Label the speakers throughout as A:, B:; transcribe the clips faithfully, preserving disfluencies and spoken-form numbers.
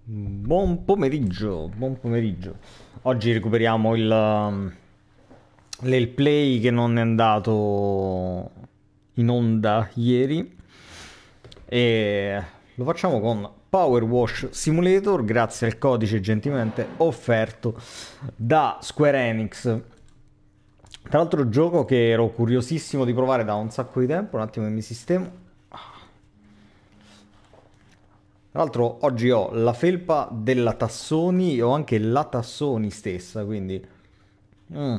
A: Buon pomeriggio, buon pomeriggio. Oggi recuperiamo il, um, l'El Play che non è andato in onda ieri e lo facciamo con Power Wash Simulator grazie al codice gentilmente offerto da Square Enix. Tra l'altro gioco che ero curiosissimo di provare da un sacco di tempo, un attimo che mi sistemo. Tra l'altro oggi ho la felpa della Tassoni e ho anche la Tassoni stessa, quindi... mm.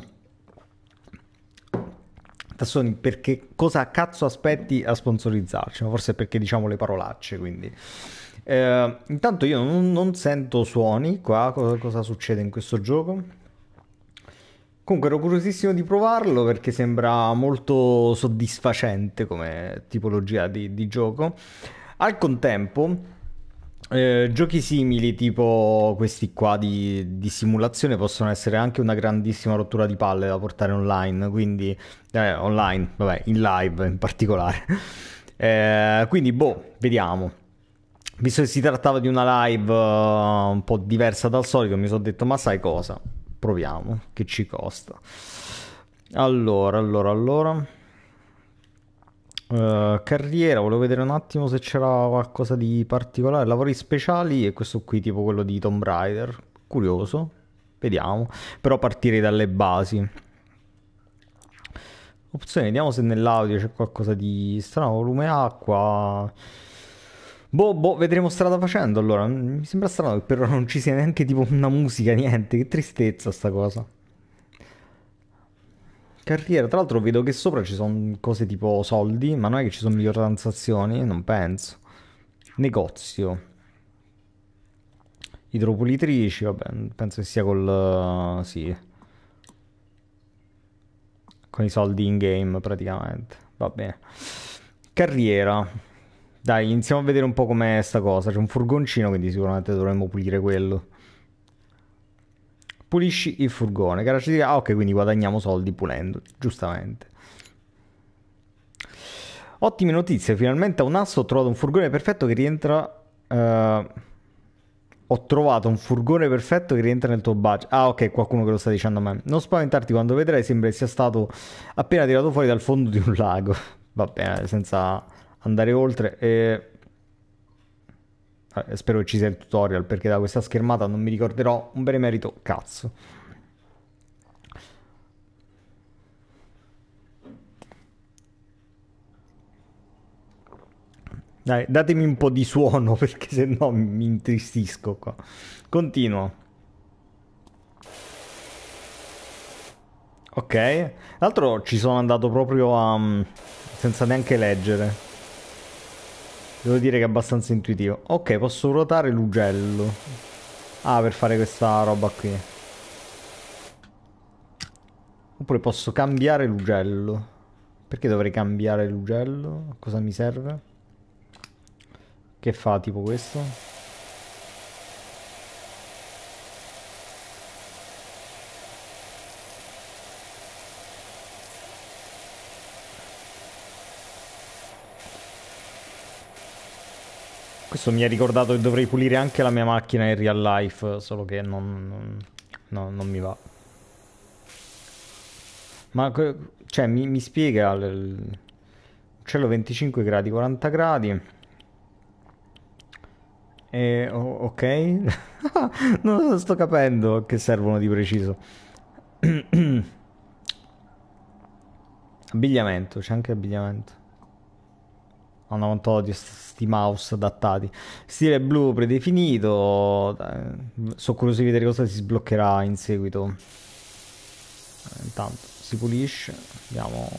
A: Tassoni, perché cosa cazzo aspetti a sponsorizzarci? Ma forse perché diciamo le parolacce, quindi... Eh, intanto io non, non sento suoni qua, cosa, cosa succede in questo gioco? Comunque ero curiosissimo di provarlo perché sembra molto soddisfacente come tipologia di, di gioco. Al contempo, eh, giochi simili, tipo questi qua di, di simulazione, possono essere anche una grandissima rottura di palle da portare online. Quindi, eh, online, vabbè, in live in particolare. Eh, quindi, boh, vediamo. Visto che si trattava di una live uh, un po' diversa dal solito, mi sono detto, ma sai cosa? Proviamo, che ci costa. Allora, allora, allora. Uh, carriera, volevo vedere un attimo se c'era qualcosa di particolare. Lavori speciali e questo qui tipo quello di Tomb Raider. Curioso. Vediamo. Però partirei dalle basi. Opzioni, vediamo se nell'audio c'è qualcosa di strano. Volume acqua. Boh, boh, vedremo strada facendo allora. Mi sembra strano che per ora non ci sia neanche tipo una musica, niente. Che tristezza sta cosa. Carriera, tra l'altro vedo che sopra ci sono cose tipo soldi, ma non è che ci sono microtransazioni, non penso. Negozio. Idropulitrici, vabbè, penso che sia col... sì, con i soldi in game praticamente. Va bene. Carriera. Dai, iniziamo a vedere un po' com'è sta cosa. C'è un furgoncino, quindi sicuramente dovremmo pulire quello. Pulisci il furgone. Garage di... Ah, ok, quindi guadagniamo soldi pulendo, giustamente. Ottime notizie, finalmente a un asso ho trovato un furgone perfetto che rientra... eh, Ho trovato un furgone perfetto che rientra nel tuo budget. Ah, ok, qualcuno che lo sta dicendo a me. Non spaventarti quando vedrai, sembra che sia stato appena tirato fuori dal fondo di un lago. Va bene, senza andare oltre. E... eh, spero che ci sia il tutorial, perché da questa schermata non mi ricorderò un benemerito cazzo. Dai, datemi un po' di suono, perché se no mi intristisco qua. Continuo. Ok. Tra l'altro ci sono andato proprio a... mm, senza neanche leggere. Devo dire che è abbastanza intuitivo. Ok, posso ruotare l'ugello. Ah, per fare questa roba qui. Oppure posso cambiare l'ugello. Perché dovrei cambiare l'ugello? A cosa mi serve? Che fa tipo questo? Questo mi ha ricordato che dovrei pulire anche la mia macchina in real life, solo che non, non, no, non mi va. Ma que- cioè mi, mi spiega il uccello venticinque gradi, quaranta gradi. E, o- ok. Non lo sto capendo a che servono di preciso. Abbigliamento, c'è anche abbigliamento. Ho una quanto odio sti mouse adattati. Stile blu predefinito. Dai, sono curioso di vedere cosa si sbloccherà in seguito. Eh, Intanto si pulisce. Vediamo.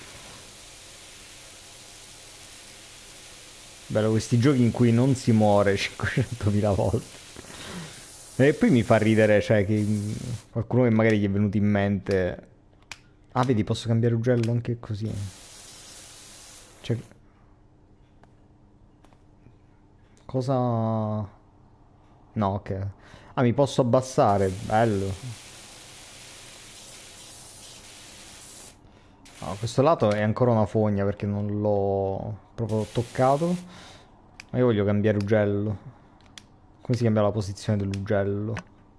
A: Bello questi giochi in cui non si muore cinquecentomila volte. E poi mi fa ridere, cioè, che mm, qualcuno che magari gli è venuto in mente... Ah, vedi, posso cambiare ugello anche così. Cioè, cosa... No, ok. Ah, mi posso abbassare, bello. No, questo lato è ancora una fogna perché non l'ho proprio toccato. Ma io voglio cambiare ugello. Come si cambia la posizione dell'ugello?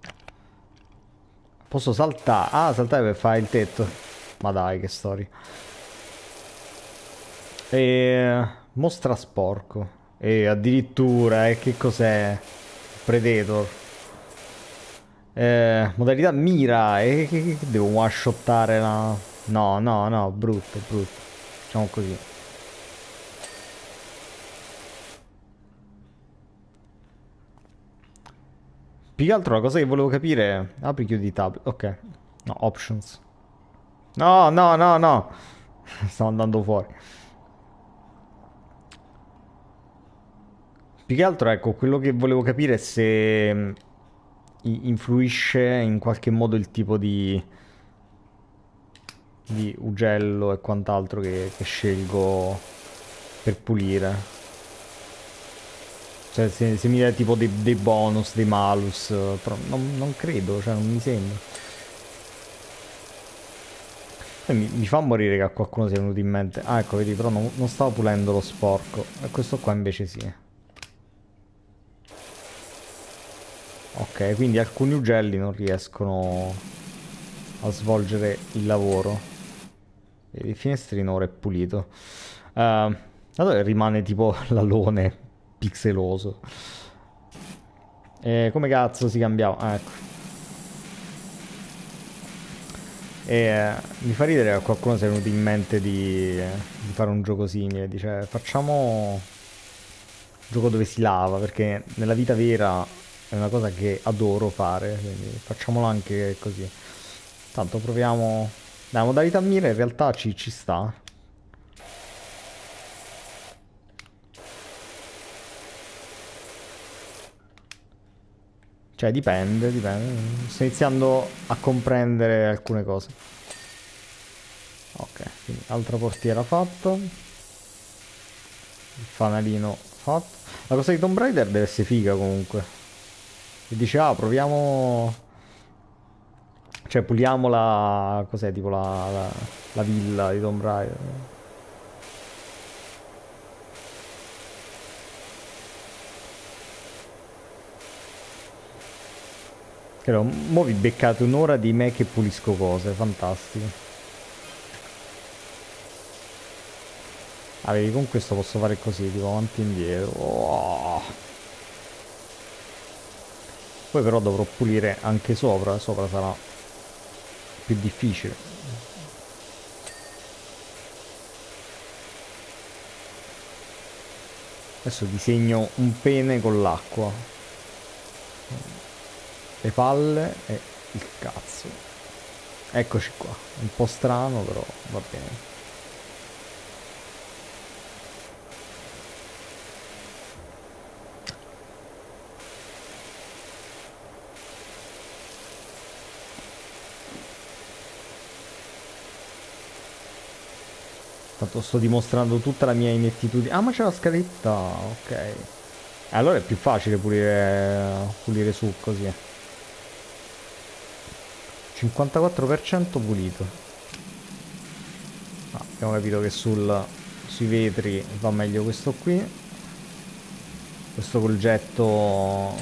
A: Posso saltare? Ah, saltare per fare il tetto. Ma dai, che storia. E... Mostra sporco. E addirittura, e che cos'è? Predator. Eh, modalità mira. E che, che- che devo one-shottare la... No, no, no, brutto, brutto. Facciamo così. Più che altro la cosa che volevo capire è... Apri, chiudi tab. Ok. No, options. No, no, no, no. Stavo andando fuori. Più che altro, ecco, quello che volevo capire è se mh, i- influisce in qualche modo il tipo di, di ugello e quant'altro che, che scelgo per pulire. Cioè, se, se mi dà tipo dei, dei bonus, dei malus, eh, però non, non credo, cioè, non mi sembra. E mi, mi fa morire che a qualcuno sia venuto in mente. Ah, ecco, vedi, però non, non stavo pulendo lo sporco. E questo qua invece sì. Ok, quindi alcuni ugelli non riescono a svolgere il lavoro. E il finestrino ora è pulito. Uh, allora rimane tipo l'alone pixeloso. E come cazzo si cambiava? Ah, ecco. E eh, mi fa ridere che a qualcuno sia venuto in mente di, di fare un gioco simile. Dice, facciamo un gioco dove si lava, perché nella vita vera è una cosa che adoro fare, quindi facciamolo anche così. Tanto proviamo... Dai, la modalità mira in realtà ci, ci sta. Cioè, dipende, dipende. Sto iniziando a comprendere alcune cose. Ok, quindi altra portiera fatta. Il fanalino fatto. La cosa di Tomb Raider deve essere figa comunque. E dice, ah, proviamo... Cioè, puliamo la... Cos'è, tipo la, la, la villa di Tomb Raider. Credo, mo vi beccate un'ora di me che pulisco cose, fantastico. Ah, vedi, con questo posso fare così, tipo avanti e indietro. Oh. Poi però dovrò pulire anche sopra, sopra sarà più difficile. Adesso disegno un pene con l'acqua, le palle e il cazzo. Eccoci qua, un po' strano però va bene. Tanto sto dimostrando tutta la mia inettitudine. Ah, ma c'è la scaletta, ok. Allora è più facile pulire, pulire su così. cinquantaquattro per cento pulito. Ah, abbiamo capito che sul, sui vetri va meglio questo qui. Questo col getto,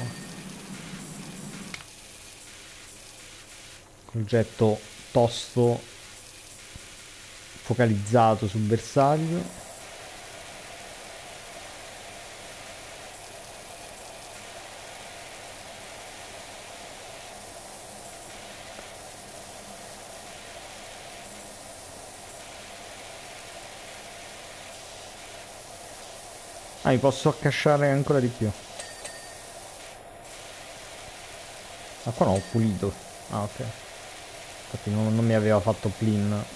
A: col getto tosto focalizzato sul bersaglio. Ah, mi posso accasciare ancora di più. Ma qua non ho pulito. Ah, ok. Infatti non, non mi aveva fatto clean.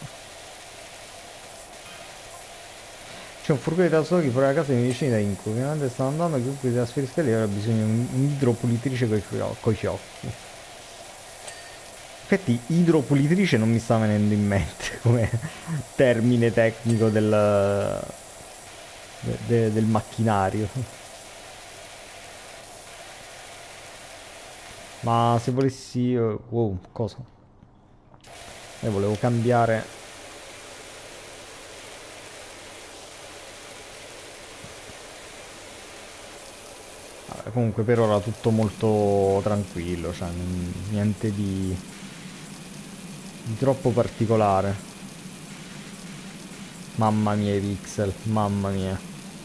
A: C'è un furgone da soli fuori la casa dei miei vicini da incubo. Finalmente stanno andando, chiunque si trasferisca lì avrà bisogno di un'idropulitrice coi, fio- coi fiocchi. In effetti idropulitrice non mi sta venendo in mente come termine tecnico del, de- de- del macchinario. Ma se volessi... eh, wow, cosa? Io volevo cambiare... Vabbè, comunque per ora tutto molto tranquillo, cioè n- niente di, di troppo particolare. Mamma mia i pixel, mamma mia.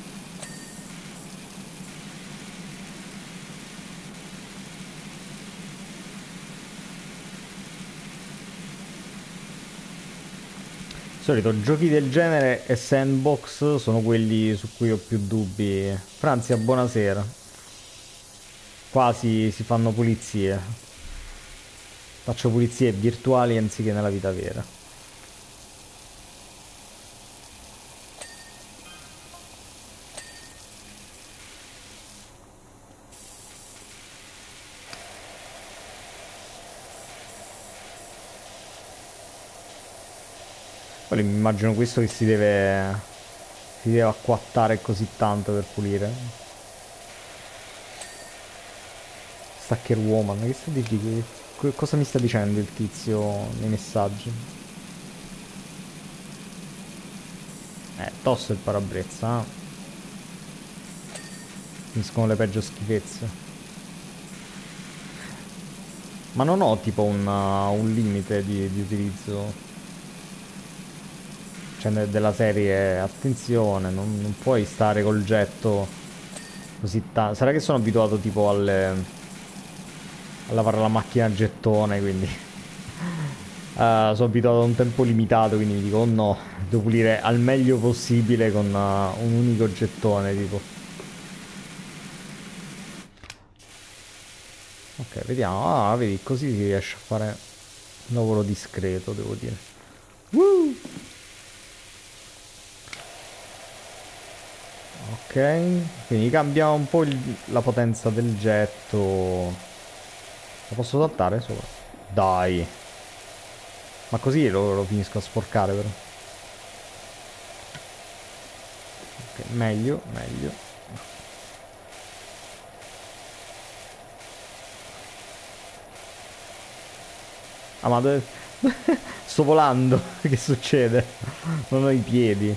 A: Di solito giochi del genere e sandbox sono quelli su cui ho più dubbi. Franzia, buonasera. Quasi si fanno pulizie. Faccio pulizie virtuali anziché nella vita vera. Poi mi immagino questo che si deve si deve acquattare così tanto per pulire. Stacker Woman, che sta di- di- che- cosa mi sta dicendo il tizio nei messaggi? Eh, tosto il parabrezza, eh. Finiscono le peggio schifezze. Ma non ho tipo un, uh, un limite di, di utilizzo. Cioè de- della serie, attenzione, non, non puoi stare col getto così tanto. Sarà che sono abituato tipo alle, a lavare la macchina a gettone, quindi eh, sono abituato a un tempo limitato, quindi mi dico, oh no, devo pulire al meglio possibile con uh, un unico gettone, tipo. Ok, vediamo. Ah, vedi, così si riesce a fare un lavoro discreto, devo dire. Woo! Ok, quindi cambia un po' il- la potenza del getto. La posso saltare sopra? Dai. Ma così lo, lo finisco a sporcare però. Ok, meglio, meglio. Ah, ma dove... sto volando. Che succede? Non ho i piedi.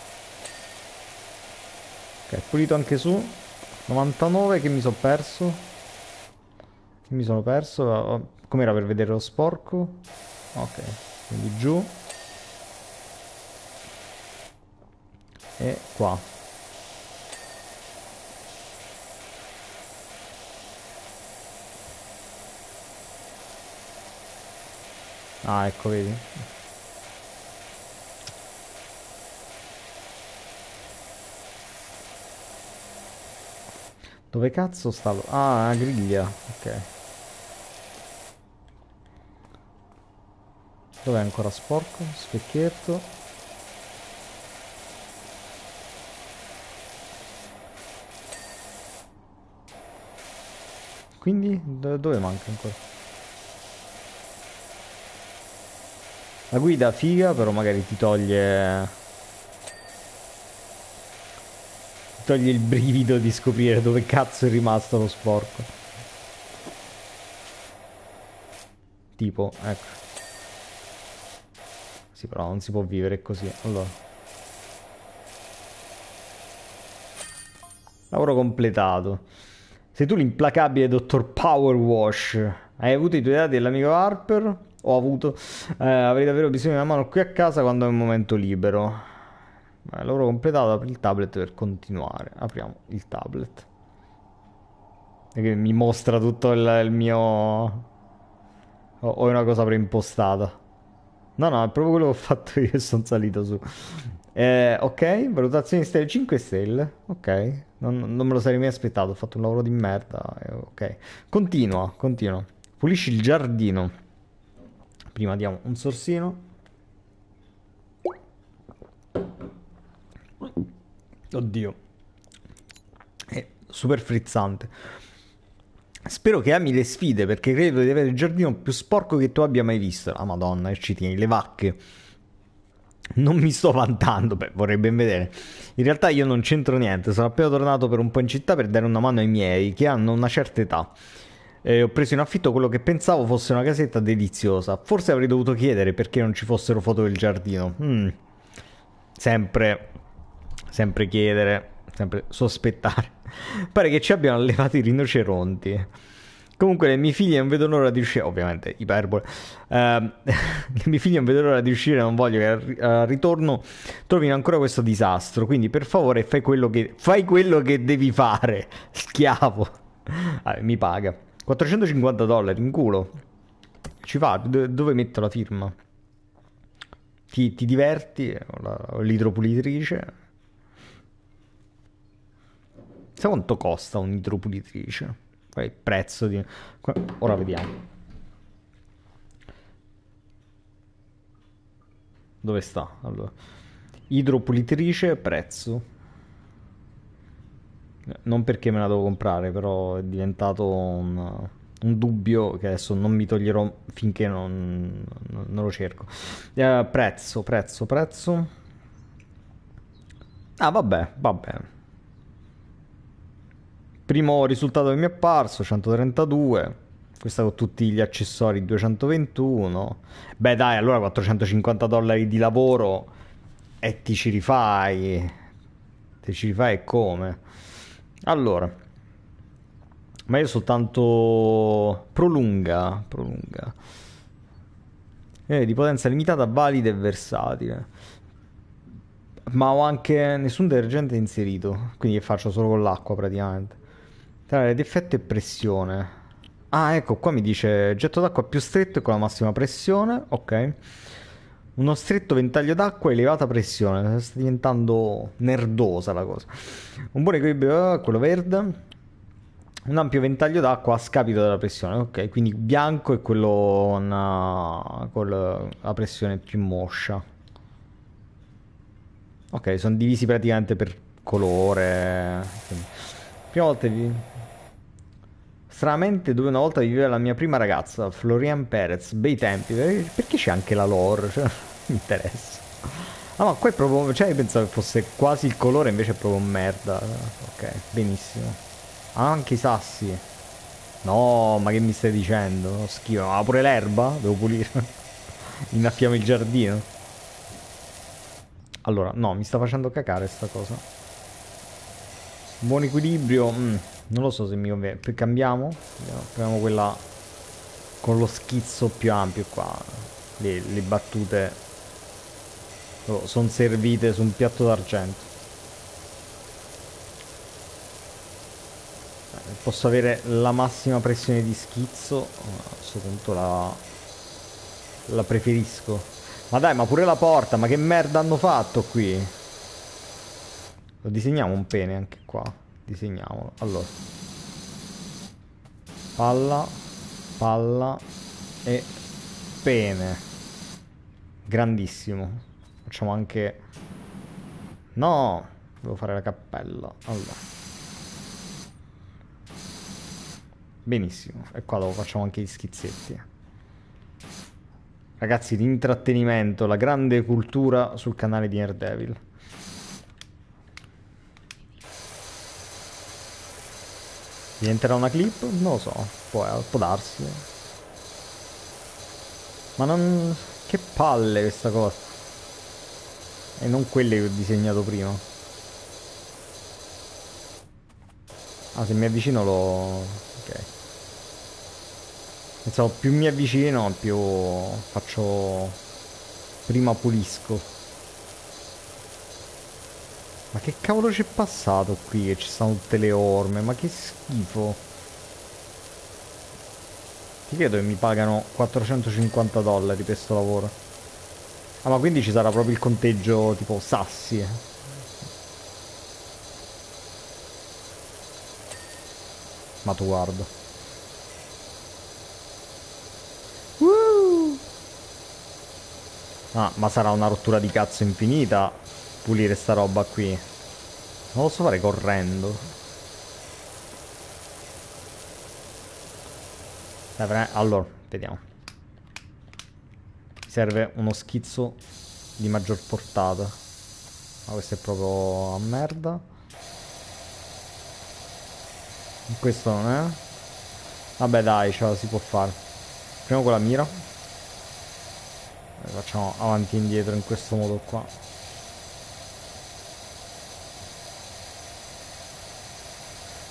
A: Ok, pulito anche su. novantanove che mi sono perso. Che mi sono perso. Oh, com'era per vedere lo sporco? Ok, quindi giù. E qua. Ah, ecco, vedi? Dove cazzo sta? lo- Ah, una griglia. Ok. Dov'è ancora sporco? Specchietto. Quindi do- dove manca ancora? La guida figa, però magari ti toglie... ti toglie il brivido di scoprire dove cazzo è rimasto lo sporco. Tipo, ecco. Sì, però non si può vivere così. Allora, lavoro completato. Sei tu l'implacabile dottor Power Wash. Hai avuto i tuoi dati dell'amico Harper? Ho avuto. Eh, avrei davvero bisogno di una mano qui a casa quando è un momento libero. Eh, lavoro completato, apri il tablet per continuare. Apriamo il tablet. E che mi mostra tutto il, il mio... O, o è una cosa preimpostata? No, no, è proprio quello che ho fatto io e sono salito su. Eh, ok, valutazione di stelle cinque stelle. Ok, non, non me lo sarei mai aspettato. Ho fatto un lavoro di merda. eh, ok, continua, continua. Pulisci il giardino. Prima diamo un sorsino. Oddio, è super frizzante. Spero che ami le sfide perché credo di avere il giardino più sporco che tu abbia mai visto. Ah, madonna, e ci tieni le vacche. Non mi sto vantando, beh, vorrei ben vedere. In realtà io non c'entro niente, sono appena tornato per un po' in città per dare una mano ai miei, che hanno una certa età. E ho preso in affitto quello che pensavo fosse una casetta deliziosa. Forse avrei dovuto chiedere perché non ci fossero foto del giardino. Mm. Sempre, sempre chiedere, sempre sospettare. Pare che ci abbiano allevato i rinoceronti. Comunque le mie figlie non vedono l'ora di uscire, ovviamente, iperbole. Ehm, le mie figlie non vedono l'ora di uscire, non voglio che al ri- al ritorno trovino ancora questo disastro. Quindi per favore fai quello che, fai quello che devi fare, schiavo. Vabbè, mi paga. quattrocentocinquanta dollari in culo. Ci fa, do- dove metto la firma? Ti, ti diverti? Ho la- ho l'idropulitrice. Sai quanto costa un'idropulitrice? Qual è il prezzo di... qua- Ora vediamo. Dove sta? Allora, idropulitrice, prezzo. Eh, Non perché me la devo comprare, però è diventato un, un dubbio che adesso non mi toglierò finché non, non- non lo cerco. Eh, prezzo, prezzo, prezzo. Ah, vabbè, vabbè. Primo risultato che mi è apparso, centotrentadue. Questa con tutti gli accessori duecentoventuno. Beh, dai, allora quattrocentocinquanta dollari di lavoro e ti ci rifai. Ti ci rifai e come? Allora, ma io soltanto prolunga, prolunga. Eh, di potenza limitata, valida e versatile. Ma ho anche nessun detergente inserito, quindi che faccio solo con l'acqua praticamente. Tra d'effetto e pressione. Ah, ecco, qua mi dice getto d'acqua più stretto e con la massima pressione. Ok. Uno stretto ventaglio d'acqua e elevata pressione. Sta diventando nerdosa la cosa. Un buon equilibrio, eh, quello verde. Un ampio ventaglio d'acqua a scapito della pressione. Ok, quindi bianco è quello con, uh, con la pressione più moscia. Ok, sono divisi praticamente per colore. Quindi, prima volta vi... Stranamente dove una volta viveva la mia prima ragazza, Florian Perez, bei tempi. Per- Perché c'è anche la lore? Cioè, mi interessa. Ah, ma qua è proprio... Cioè, io pensavo che fosse quasi il colore, invece è proprio merda. Ok, benissimo. Ah, anche i sassi. No, ma che mi stai dicendo? Schifo. Ma pure l'erba? Devo pulire. Innaffiamo il giardino. Allora, no, mi sta facendo cacare sta cosa. Buon equilibrio. mm, non lo so se mi conviene. Poi cambiamo? Andiamo, proviamo quella con lo schizzo più ampio qua. Le, le battute sono servite su un piatto d'argento. Eh, Posso avere la massima pressione di schizzo. A questo punto la, la preferisco. Ma dai, ma pure la porta, ma che merda hanno fatto qui? Lo disegniamo un pene anche qua. Disegniamolo. Allora, palla, palla e pene. Grandissimo. Facciamo anche... No! Devo fare la cappella. Allora. Benissimo. E qua dopo facciamo anche gli schizzetti. Ragazzi, l'intrattenimento, la grande cultura sul canale di Daredevil. Diventerà una clip? Non lo so. Può, può darsi. Ma non... Che palle questa cosa. E non quelle che ho disegnato prima. Ah, se mi avvicino lo... Ok. Pensavo più mi avvicino, più faccio... Prima pulisco. Ma che cavolo c'è passato qui? Che ci stanno tutte le orme. Ma che schifo. Ti credo che mi pagano quattrocentocinquanta dollari per sto lavoro. Ah, ma quindi ci sarà proprio il conteggio tipo sassi. eh. Ma tu guarda. Uh! Ah, ma sarà una rottura di cazzo infinita pulire sta roba qui. Non lo so fare correndo. Dai, pre- Allora, vediamo. Mi serve uno schizzo di maggior portata. Ma questo è proprio a merda. Questo non è. Vabbè dai, ce la si può fare. Prima con la mira. Facciamo avanti e indietro in questo modo qua.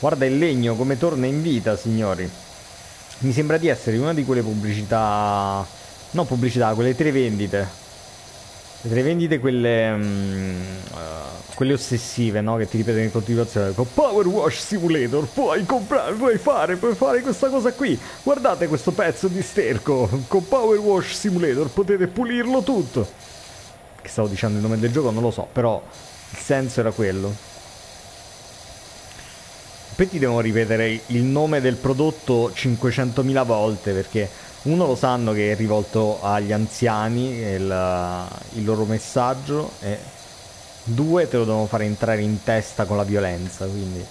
A: Guarda il legno come torna in vita, signori. Mi sembra di essere in una di quelle pubblicità... No, pubblicità, quelle televendite. Le televendite quelle... mm, eh, quelle ossessive, no? Che ti ripetono in continuazione. Con Power Wash Simulator puoi comprare, puoi fare, puoi fare questa cosa qui. Guardate questo pezzo di sterco. Con Power Wash Simulator potete pulirlo tutto. Che stavo dicendo il nome del gioco, non lo so, però il senso era quello. Poi ti devono ripetere il nome del prodotto cinquecentomila volte, perché uno lo sanno che è rivolto agli anziani, il, il loro messaggio, e due te lo devono fare entrare in testa con la violenza, quindi...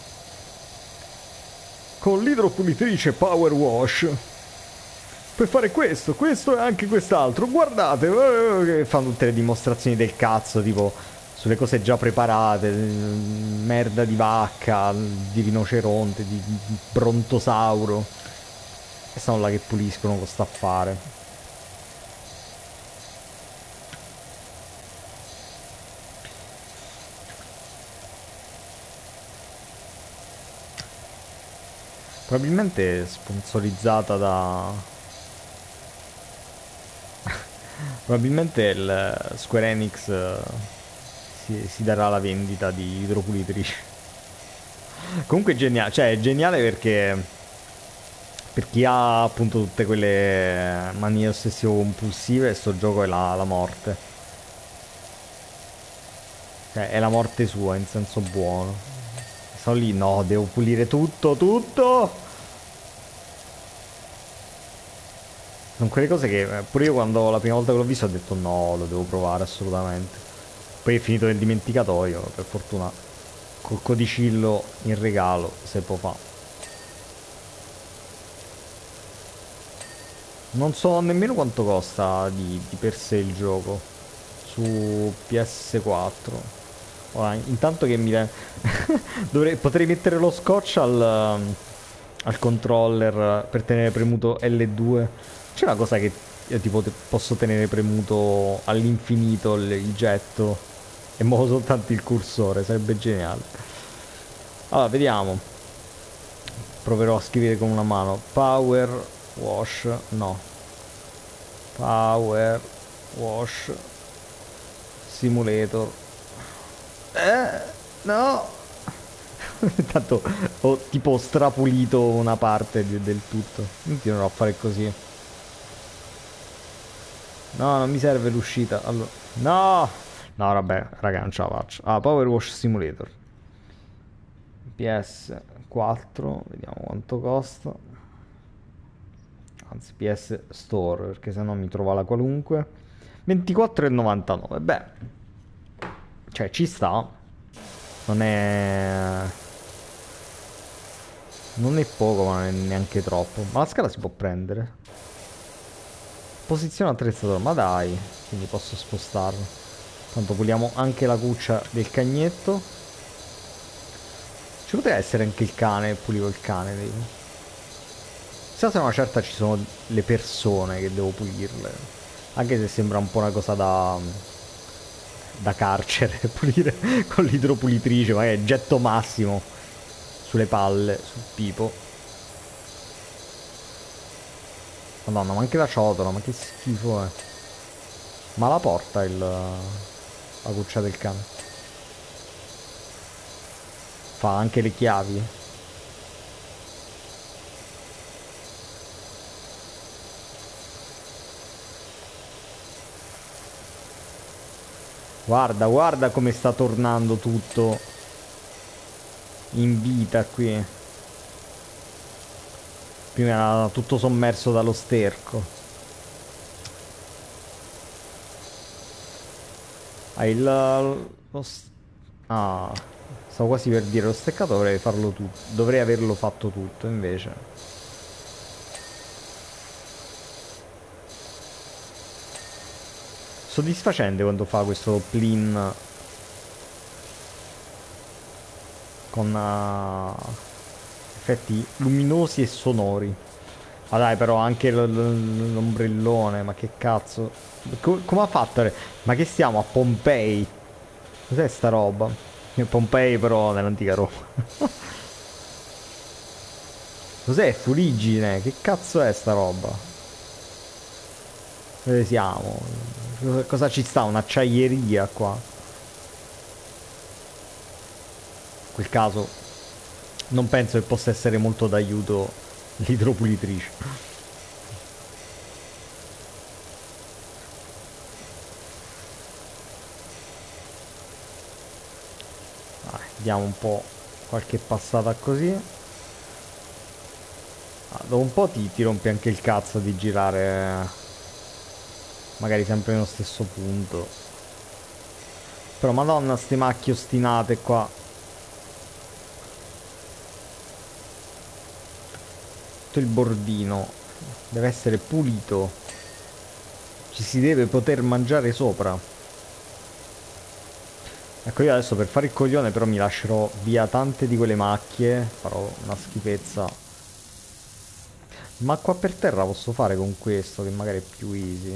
A: Con l'idropulitrice Power Wash puoi fare questo, questo e anche quest'altro, guardate, eh, fanno tutte le dimostrazioni del cazzo, tipo sulle cose già preparate, merda di vacca, di rinoceronte, di brontosauro, e sono là che puliscono con sta affare. Probabilmente sponsorizzata da... Probabilmente il Square Enix eh, si, si darà la vendita di idropulitrici. Comunque è geniale, cioè è geniale perché per chi ha appunto tutte quelle manie ossessivo compulsive, sto gioco è la, la morte. Cioè è la morte sua in senso buono. Sono lì, no, devo pulire tutto, tutto! Sono quelle cose che eh, pure io quando la prima volta che l'ho visto ho detto no, lo devo provare assolutamente. Poi è finito nel dimenticatoio, per fortuna col codicillo in regalo se può fa. Non so nemmeno quanto costa di, di per sé il gioco su P S quattro. Ora, intanto che mi... Dovrei, potrei mettere lo scotch al, um, al controller per tenere premuto L due. C'è una cosa che io tipo te- posso tenere premuto all'infinito il, il getto e muovo soltanto il cursore, sarebbe geniale. Allora, vediamo. Proverò a scrivere con una mano. Power wash, no. Power wash simulator. Eh, no. Intanto ho tipo strapulito una parte di- del tutto. Continuerò a fare così. No, non mi serve l'uscita. Allora, no. No, vabbè, raga, non ce la faccio. Ah, Power Wash Simulator. P S quattro, vediamo quanto costa. Anzi, P S Store, perché sennò mi trova la qualunque. ventiquattro e novantanove. Beh, cioè ci sta. Non è... Non è poco, ma non è neanche troppo. Ma la scala si può prendere. Posizione attrezzatore, ma dai. Quindi posso spostarlo. Tanto puliamo anche la cuccia del cagnetto. Ci poteva essere anche il cane, pulivo il cane, vedi. Se a una certa ci sono le persone che devo pulirle. Anche se sembra un po' una cosa da... da carcere, pulire con l'idropulitrice, magari getto massimo sulle palle, sul pipo. Madonna, ma anche la ciotola, ma che schifo è. Ma la porta il... la cuccia del cane. Fa anche le chiavi. Guarda, guarda come sta tornando tutto in vita qui. Prima era tutto sommerso dallo sterco. Ah, il... Lo... Ah, stavo quasi per dire lo steccato, dovrei farlo tutto. Dovrei averlo fatto tutto, invece. Soddisfacente quando fa questo plin con uh, effetti luminosi e sonori. Ma dai, però anche l'ombrellone, ma che cazzo. Co- come ha fatto? Ma che stiamo a Pompei? Cos'è sta roba? Pompei però nell'antica Roma. Cos'è? Fuligine? Che cazzo è sta roba? Dove siamo? Cosa cosa ci sta? Un'acciaieria qua. In quel caso non penso che possa essere molto d'aiuto l'idropulitrice. Dai, diamo un po' qualche passata così. Ah, dopo un po' ti, ti rompi anche il cazzo di girare, eh, magari sempre nello stesso punto. Però madonna, ste macchie ostinate qua. Tutto il bordino deve essere pulito. Ci si deve poter mangiare sopra. Ecco, io adesso per fare il coglione però mi lascerò via tante di quelle macchie. Farò una schifezza. Ma qua per terra posso fare con questo, che magari è più easy.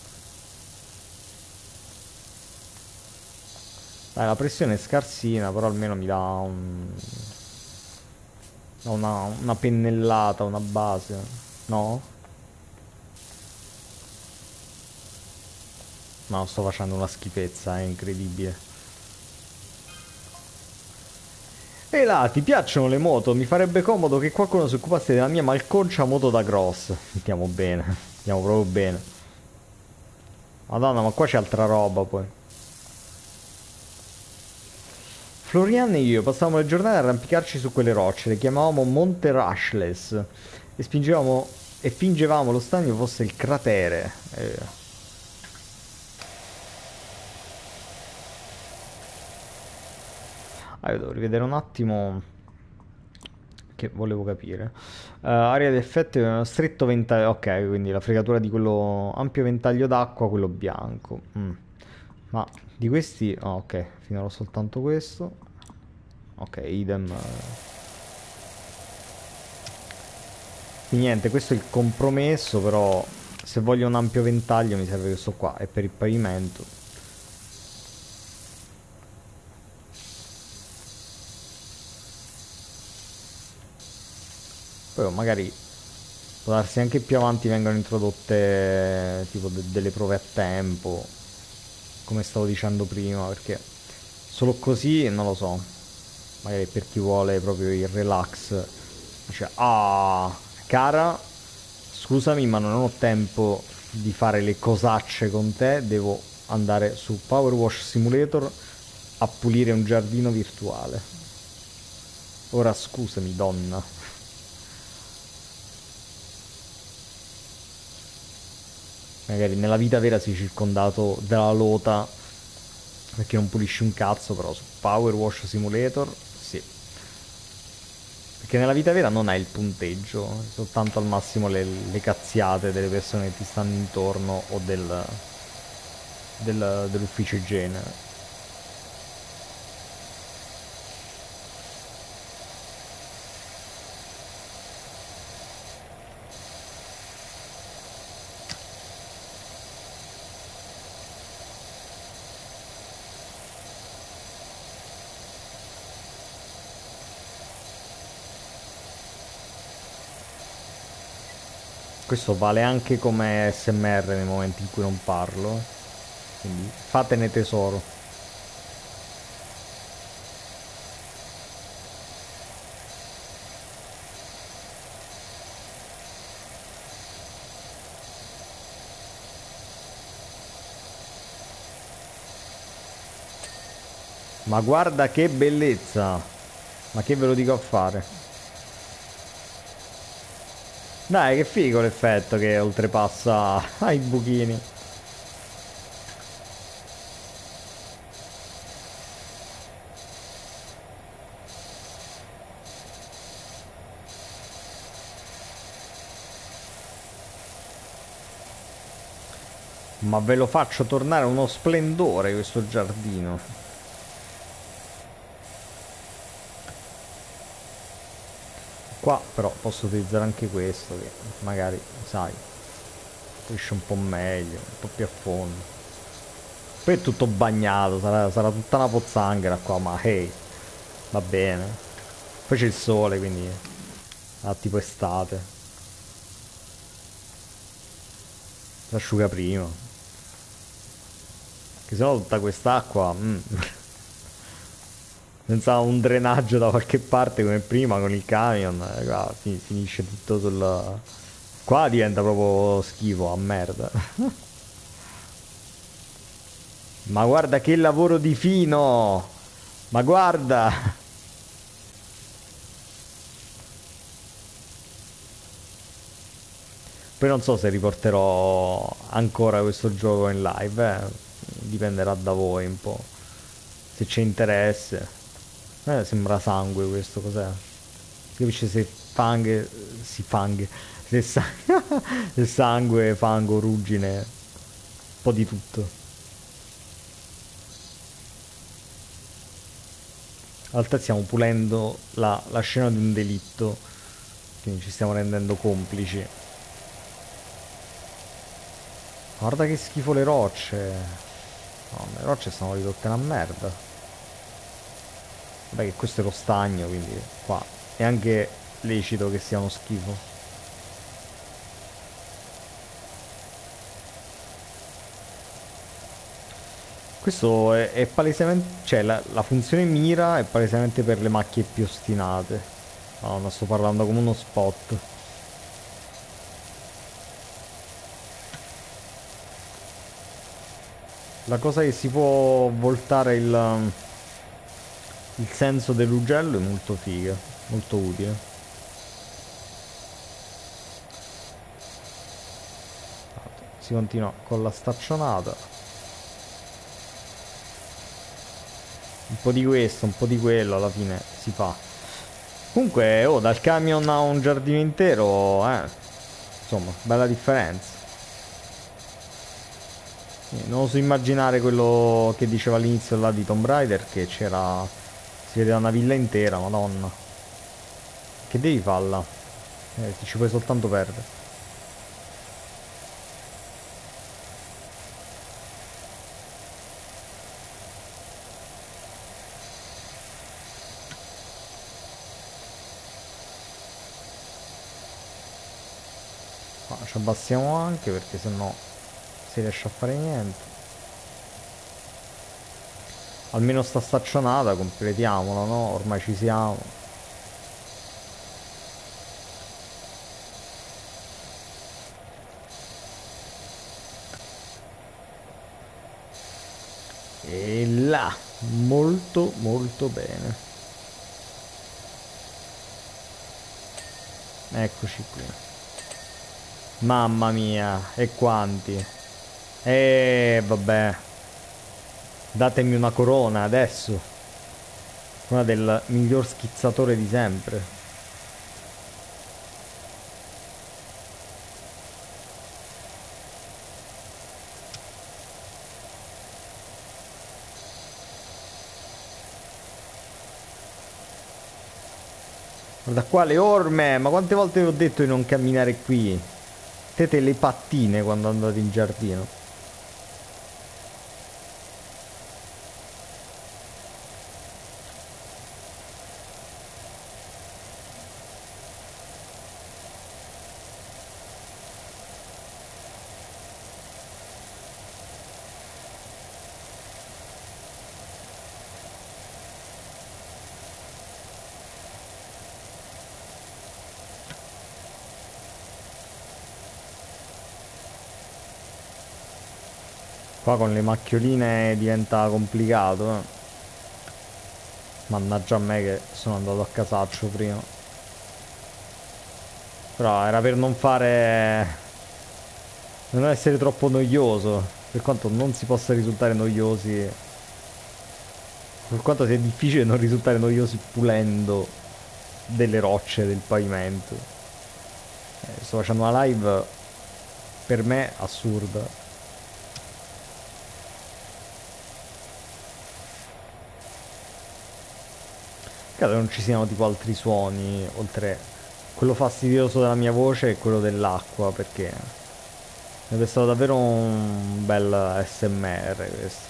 A: Dai, la pressione è scarsina, però almeno mi dà un... dà una, una pennellata, una base. No? No, sto facendo una schifezza, è incredibile. E là, ti piacciono le moto? Mi farebbe comodo che qualcuno si occupasse della mia malconcia moto da cross. Andiamo bene, andiamo proprio bene. Madonna, ma qua c'è altra roba poi. Florian e io passavamo le giornate a arrampicarci su quelle rocce, le chiamavamo Monte Rushless e spingevamo e fingevamo lo stagno fosse il cratere. Eh. Ah, io devo rivedere un attimo che volevo capire. Uh, area di effetto è uno stretto ventaglio. Ok, quindi la fregatura di quello ampio ventaglio d'acqua, quello bianco. Mm. Ma di questi... oh, ok, finirò soltanto questo. Ok, idem. Quindi niente, questo è il compromesso, però se voglio un ampio ventaglio mi serve questo qua, è per il pavimento. Poi magari può darsi anche più avanti vengano introdotte tipo de- delle prove a tempo, come stavo dicendo prima, perché solo così non lo so. Magari per chi vuole proprio il relax dice: ah, cara, scusami, ma non ho tempo di fare le cosacce con te, devo andare su Power Wash Simulator a pulire un giardino virtuale. Ora scusami, donna. Magari nella vita vera sei circondato dalla lota perché non pulisci un cazzo, però su Power Wash Simulator sì. Perché nella vita vera non hai il punteggio, soltanto al massimo le, le cazziate delle persone che ti stanno intorno o del, del- dell'ufficio igiene. Questo vale anche come S M R nei momenti in cui non parlo, quindi fatene tesoro. Ma guarda che bellezza! Ma che ve lo dico a fare? Dai, che figo l'effetto che oltrepassa ai buchini. Ma ve lo faccio tornare uno splendore questo giardino. Qua però posso utilizzare anche questo che magari, sai, pulisce un po' meglio, un po' più a fondo. Poi è tutto bagnato, sarà, sarà tutta una pozzanghera qua, ma hey, va bene. Poi c'è il sole, quindi Ah, tipo estate. L'asciugaprima. Che sennò tutta quest'acqua... mm. Senza un drenaggio da qualche parte come prima con il camion, eh, qua fi- finisce tutto sul... Qua diventa proprio schifo, a merda. Ma guarda che lavoro di fino! Ma guarda! Poi non so se riporterò ancora questo gioco in live, eh. Dipenderà da voi un po'. Se c'è interesse. Eh, sembra sangue questo, cos'è? Si capisce se fanghe... si fanghe. Se, sa- se sangue, fango, ruggine, un po' di tutto. In realtà stiamo pulendo la, la scena di un delitto, quindi ci stiamo rendendo complici. Guarda che schifo le rocce. No, le rocce stanno ridotte una merda. Vabbè che questo è lo stagno, quindi qua è anche lecito che sia uno schifo. Questo è, è palesemente... cioè la, la funzione mira è palesemente per le macchie più ostinate. No, non sto parlando come uno spot. La cosa che si può voltare il, il senso dell'ugello è molto figa, molto utile. Si continua con la staccionata. Un po' di questo, un po' di quello, alla fine si fa. Comunque, oh, dal camion a un giardino intero, eh, insomma, bella differenza. Eh, Non oso immaginare quello che diceva all'inizio là di Tomb Raider, che c'era... si vedeva una villa intera, madonna. Che devi farla? Eh, ti ci puoi soltanto perdere. Ma ci abbassiamo anche perché sennò si riesce a fare niente. Almeno sta staccionata, completiamola, no? Ormai ci siamo. E là, molto molto bene. Eccoci qui. Mamma mia, e quanti. E vabbè, datemi una corona adesso. Una del miglior schizzatore di sempre. Guarda qua le orme, ma quante volte vi ho detto di non camminare qui? Tete le pattine quando andate in giardino. Qua con le macchioline diventa complicato, eh. Mannaggia a me che sono andato a casaccio prima. Però era per non fare... non essere troppo noioso. Per quanto non si possa risultare noiosi. Per quanto sia difficile non risultare noiosi pulendo delle rocce del pavimento. Eh, sto facendo una live per me assurda. Credo non ci siano tipo altri suoni oltre quello fastidioso della mia voce e quello dell'acqua, perché sarebbe stato davvero un bel A S M R questo.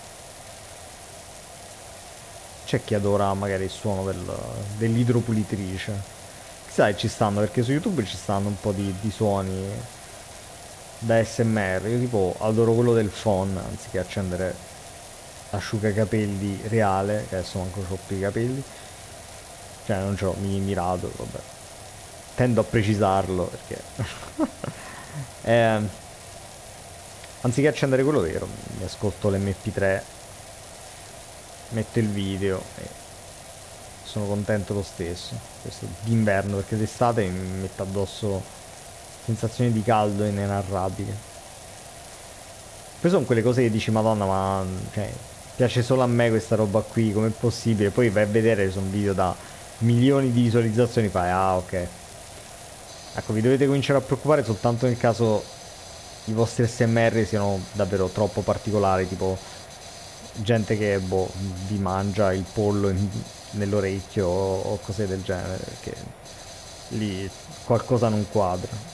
A: C'è chi adora magari il suono del- dell'idropulitrice. Sai, ci stanno, perché su YouTube ci stanno un po' di, di suoni da A S M R. Io tipo adoro quello del phon, anziché accendere l'asciugacapelli reale, che adesso manco c'ho più i capelli. Cioè non c'ho, mi mirato, vabbè. Tendo a precisarlo perché... eh, anziché accendere quello vero, mi ascolto l'M P tre, metto il video e sono contento lo stesso. Questo d'inverno, perché d'estate mi metto addosso sensazioni di caldo inenarrabili. Poi sono quelle cose che dici, Madonna, ma cioè, piace solo a me questa roba qui, com'è possibile? Poi vai a vedere, sono video da milioni di visualizzazioni, fai, ah ok. Ecco, vi dovete cominciare a preoccupare soltanto nel caso i vostri A S M R siano davvero troppo particolari, tipo gente che boh, vi mangia il pollo in- nell'orecchio o, o cose del genere, perché lì qualcosa non quadra.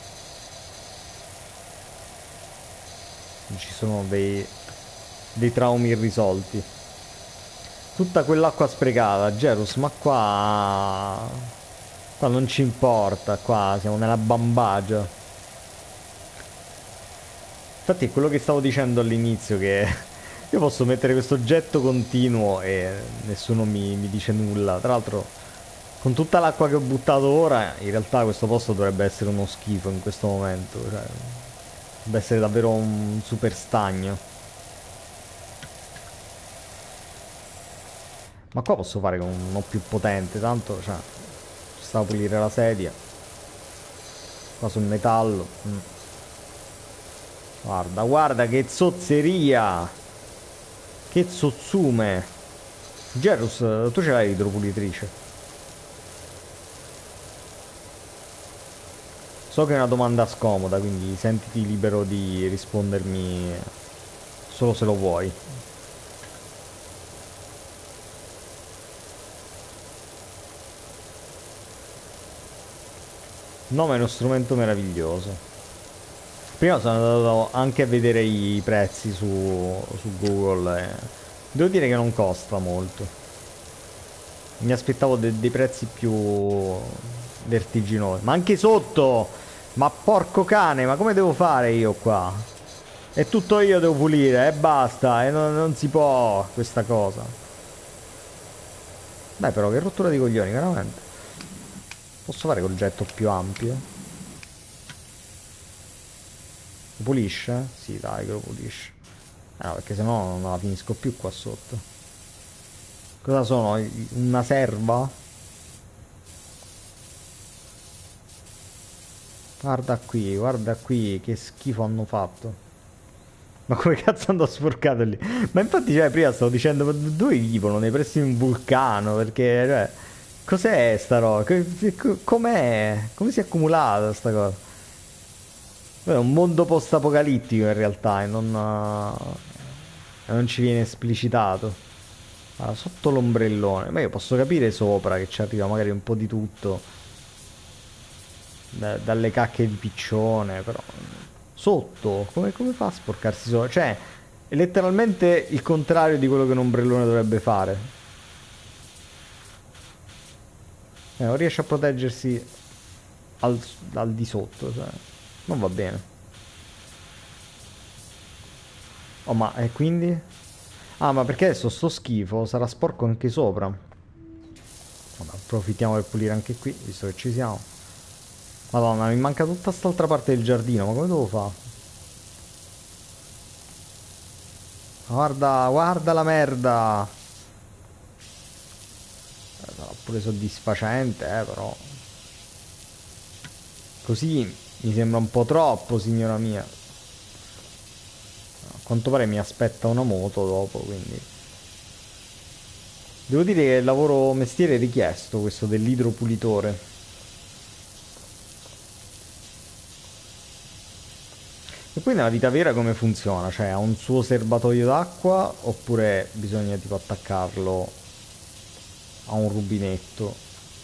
A: Ci sono dei, dei traumi irrisolti. Tutta quell'acqua sprecata, Gerus, ma qua... Qua non ci importa, qua siamo nella bambagia. Infatti è quello che stavo dicendo all'inizio, che io posso mettere questo getto continuo e nessuno mi, mi dice nulla. Tra l'altro, con tutta l'acqua che ho buttato ora, in realtà questo posto dovrebbe essere uno schifo in questo momento. Cioè, dovrebbe essere davvero un super stagno. Ma qua posso fare con uno più potente, tanto, cioè, ci sta a pulire la sedia. Qua sul metallo. Mm. Guarda, guarda che zozzeria! Che zozzume! Gerus, tu ce l'hai l'idropulitrice? So che è una domanda scomoda, quindi sentiti libero di rispondermi solo se lo vuoi. No, ma è uno strumento meraviglioso. Prima sono andato anche a vedere i prezzi su, su Google e devo dire che non costa molto. Mi aspettavo de- dei prezzi più vertiginosi. Ma anche sotto! Ma porco cane, ma come devo fare io qua? E tutto io devo pulire e basta. E non, non si può questa cosa. Dai però, che rottura di coglioni, veramente. Posso fare col getto più ampio? Lo pulisce? Sì, dai, che lo pulisce. Eh no, perché sennò non la finisco più qua sotto. Cosa sono? Una serva? Guarda qui, guarda qui, che schifo hanno fatto. Ma come cazzo andò sporcato lì? Ma infatti, cioè, prima stavo dicendo, ma dove vivono? Nei pressi di un vulcano? Perché, cioè, cos'è sta roba? Co- co- Com'è? Come si è accumulata sta cosa? È un mondo post-apocalittico in realtà e non, eh, non ci viene esplicitato. Allora, sotto l'ombrellone, ma io posso capire sopra che ci arriva magari un po' di tutto, da- dalle cacche di piccione, però sotto, come, come fa a sporcarsi sopra? Cioè, è letteralmente il contrario di quello che un ombrellone dovrebbe fare. Eh, non riesce a proteggersi al, al di sotto, cioè, non va bene. Oh, ma e quindi? Ah, ma perché adesso sto schifo sarà sporco anche sopra. Vabbè, approfittiamo per pulire anche qui, visto che ci siamo. Madonna, mi manca tutta st'altra parte del giardino, ma come devo fare? Guarda, guarda la merda! Eh, sarà pure soddisfacente, eh, però. Così mi sembra un po' troppo, signora mia. A quanto pare mi aspetta una moto dopo, quindi... Devo dire che è il lavoro mestiere richiesto, questo dell'idropulitore. E poi nella vita vera come funziona? Cioè ha un suo serbatoio d'acqua oppure bisogna tipo attaccarlo a un rubinetto?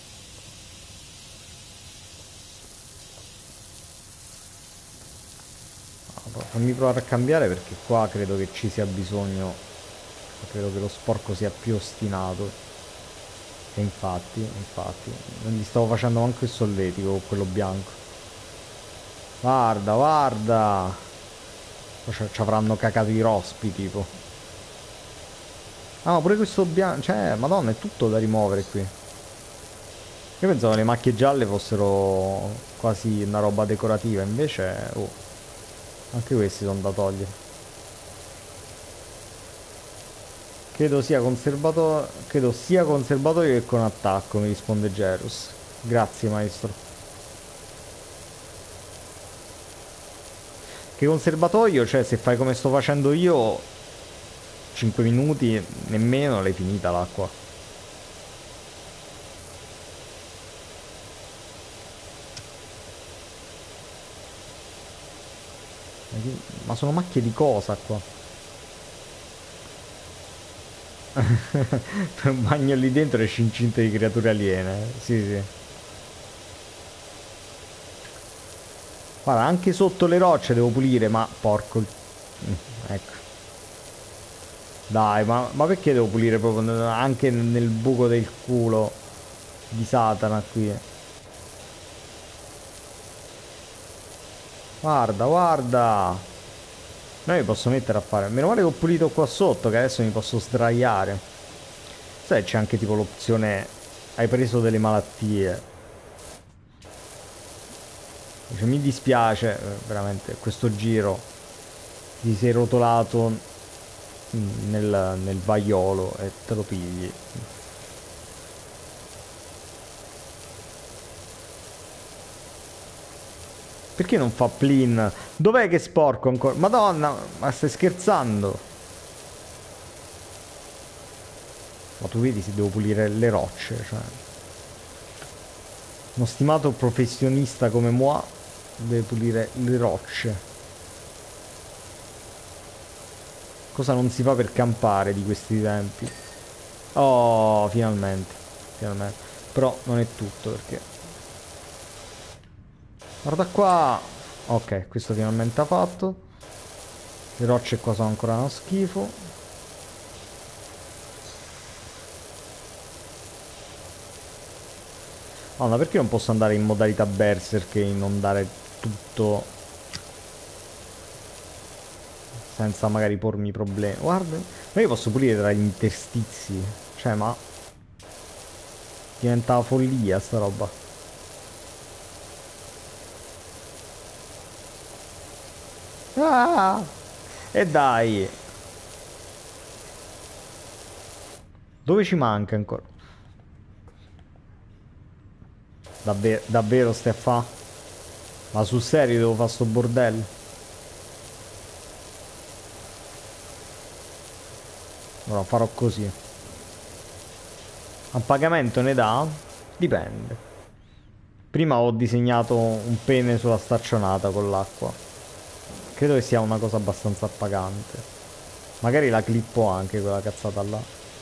A: Ah, fammi provare a cambiare perché qua credo che ci sia bisogno, credo che lo sporco sia più ostinato. E infatti, infatti, non gli stavo facendo manco il solletico con quello bianco. Guarda, guarda! Poi ci ci avranno cacato i rospi, tipo. Ah, ma pure questo bianco... Cioè, madonna, è tutto da rimuovere qui. Io pensavo le macchie gialle fossero quasi una roba decorativa, invece... Oh, anche questi sono da togliere. Credo sia conservato... Credo sia conservatorio che con attacco, mi risponde Gerus. Grazie, maestro. Che conservatorio, cioè, se fai come sto facendo io, cinque minuti, nemmeno, l'hai finita l'acqua. Ma che- ma sono macchie di cosa qua? Un bagno lì dentro esci incinta di creature aliene. Sì, sì. Guarda, anche sotto le rocce devo pulire, ma porco... il- Mm, ecco. Dai, ma, ma perché devo pulire proprio nel- anche nel buco del culo di Satana qui? Guarda, guarda! Non mi posso mettere a fare. Meno male che ho pulito qua sotto, che adesso mi posso sdraiare. Sai, c'è anche tipo l'opzione... Hai preso delle malattie. Dice, mi dispiace, eh, veramente, questo giro ti sei rotolato nel, nel vaiolo e te lo pigli. Perché non fa plin? Dov'è che è sporco ancora? Madonna, ma stai scherzando? Ma tu vedi se devo pulire le rocce, cioè... Uno stimato professionista come moi deve pulire le rocce. Cosa non si fa per campare di questi tempi? Oh, finalmente. Finalmente. Però non è tutto perché... Guarda qua. Ok, questo finalmente ha fatto. Le rocce qua sono ancora uno schifo. Oh, ma perché non posso andare in modalità berserk e inondare tutto senza magari pormi problemi? Guarda, ma io posso pulire tra gli interstizi. Cioè, ma diventa follia sta roba. Ah! E dai, dove ci manca ancora? Davvero, davvero Steffa? Ma sul serio devo fare sto bordello? Allora farò così. A pagamento ne dà? Dipende. Prima ho disegnato un pene sulla staccionata con l'acqua. Credo che sia una cosa abbastanza appagante. Magari la clippo anche quella cazzata là.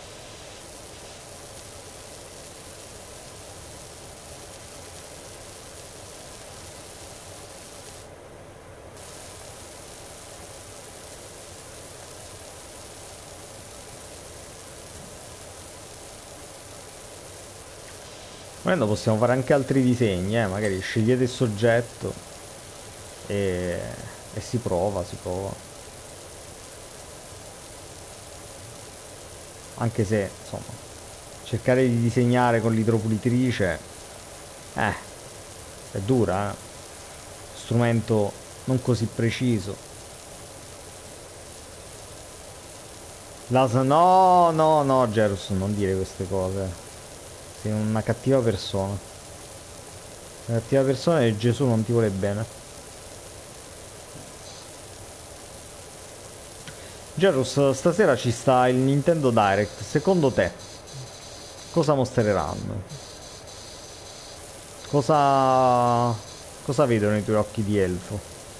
A: Volendo possiamo fare anche altri disegni, eh. Magari scegliete il soggetto e, e si prova, si prova. Anche se, insomma, cercare di disegnare con l'idropulitrice, eh, è dura, eh. Strumento non così preciso. La... No, no, no, Gerus, non dire queste cose. Sei una cattiva persona. Una cattiva persona e Gesù non ti vuole bene. Gerus, stasera ci sta il Nintendo Direct. Secondo te, cosa mostreranno? Cosa... Cosa vedono i tuoi occhi di elfo?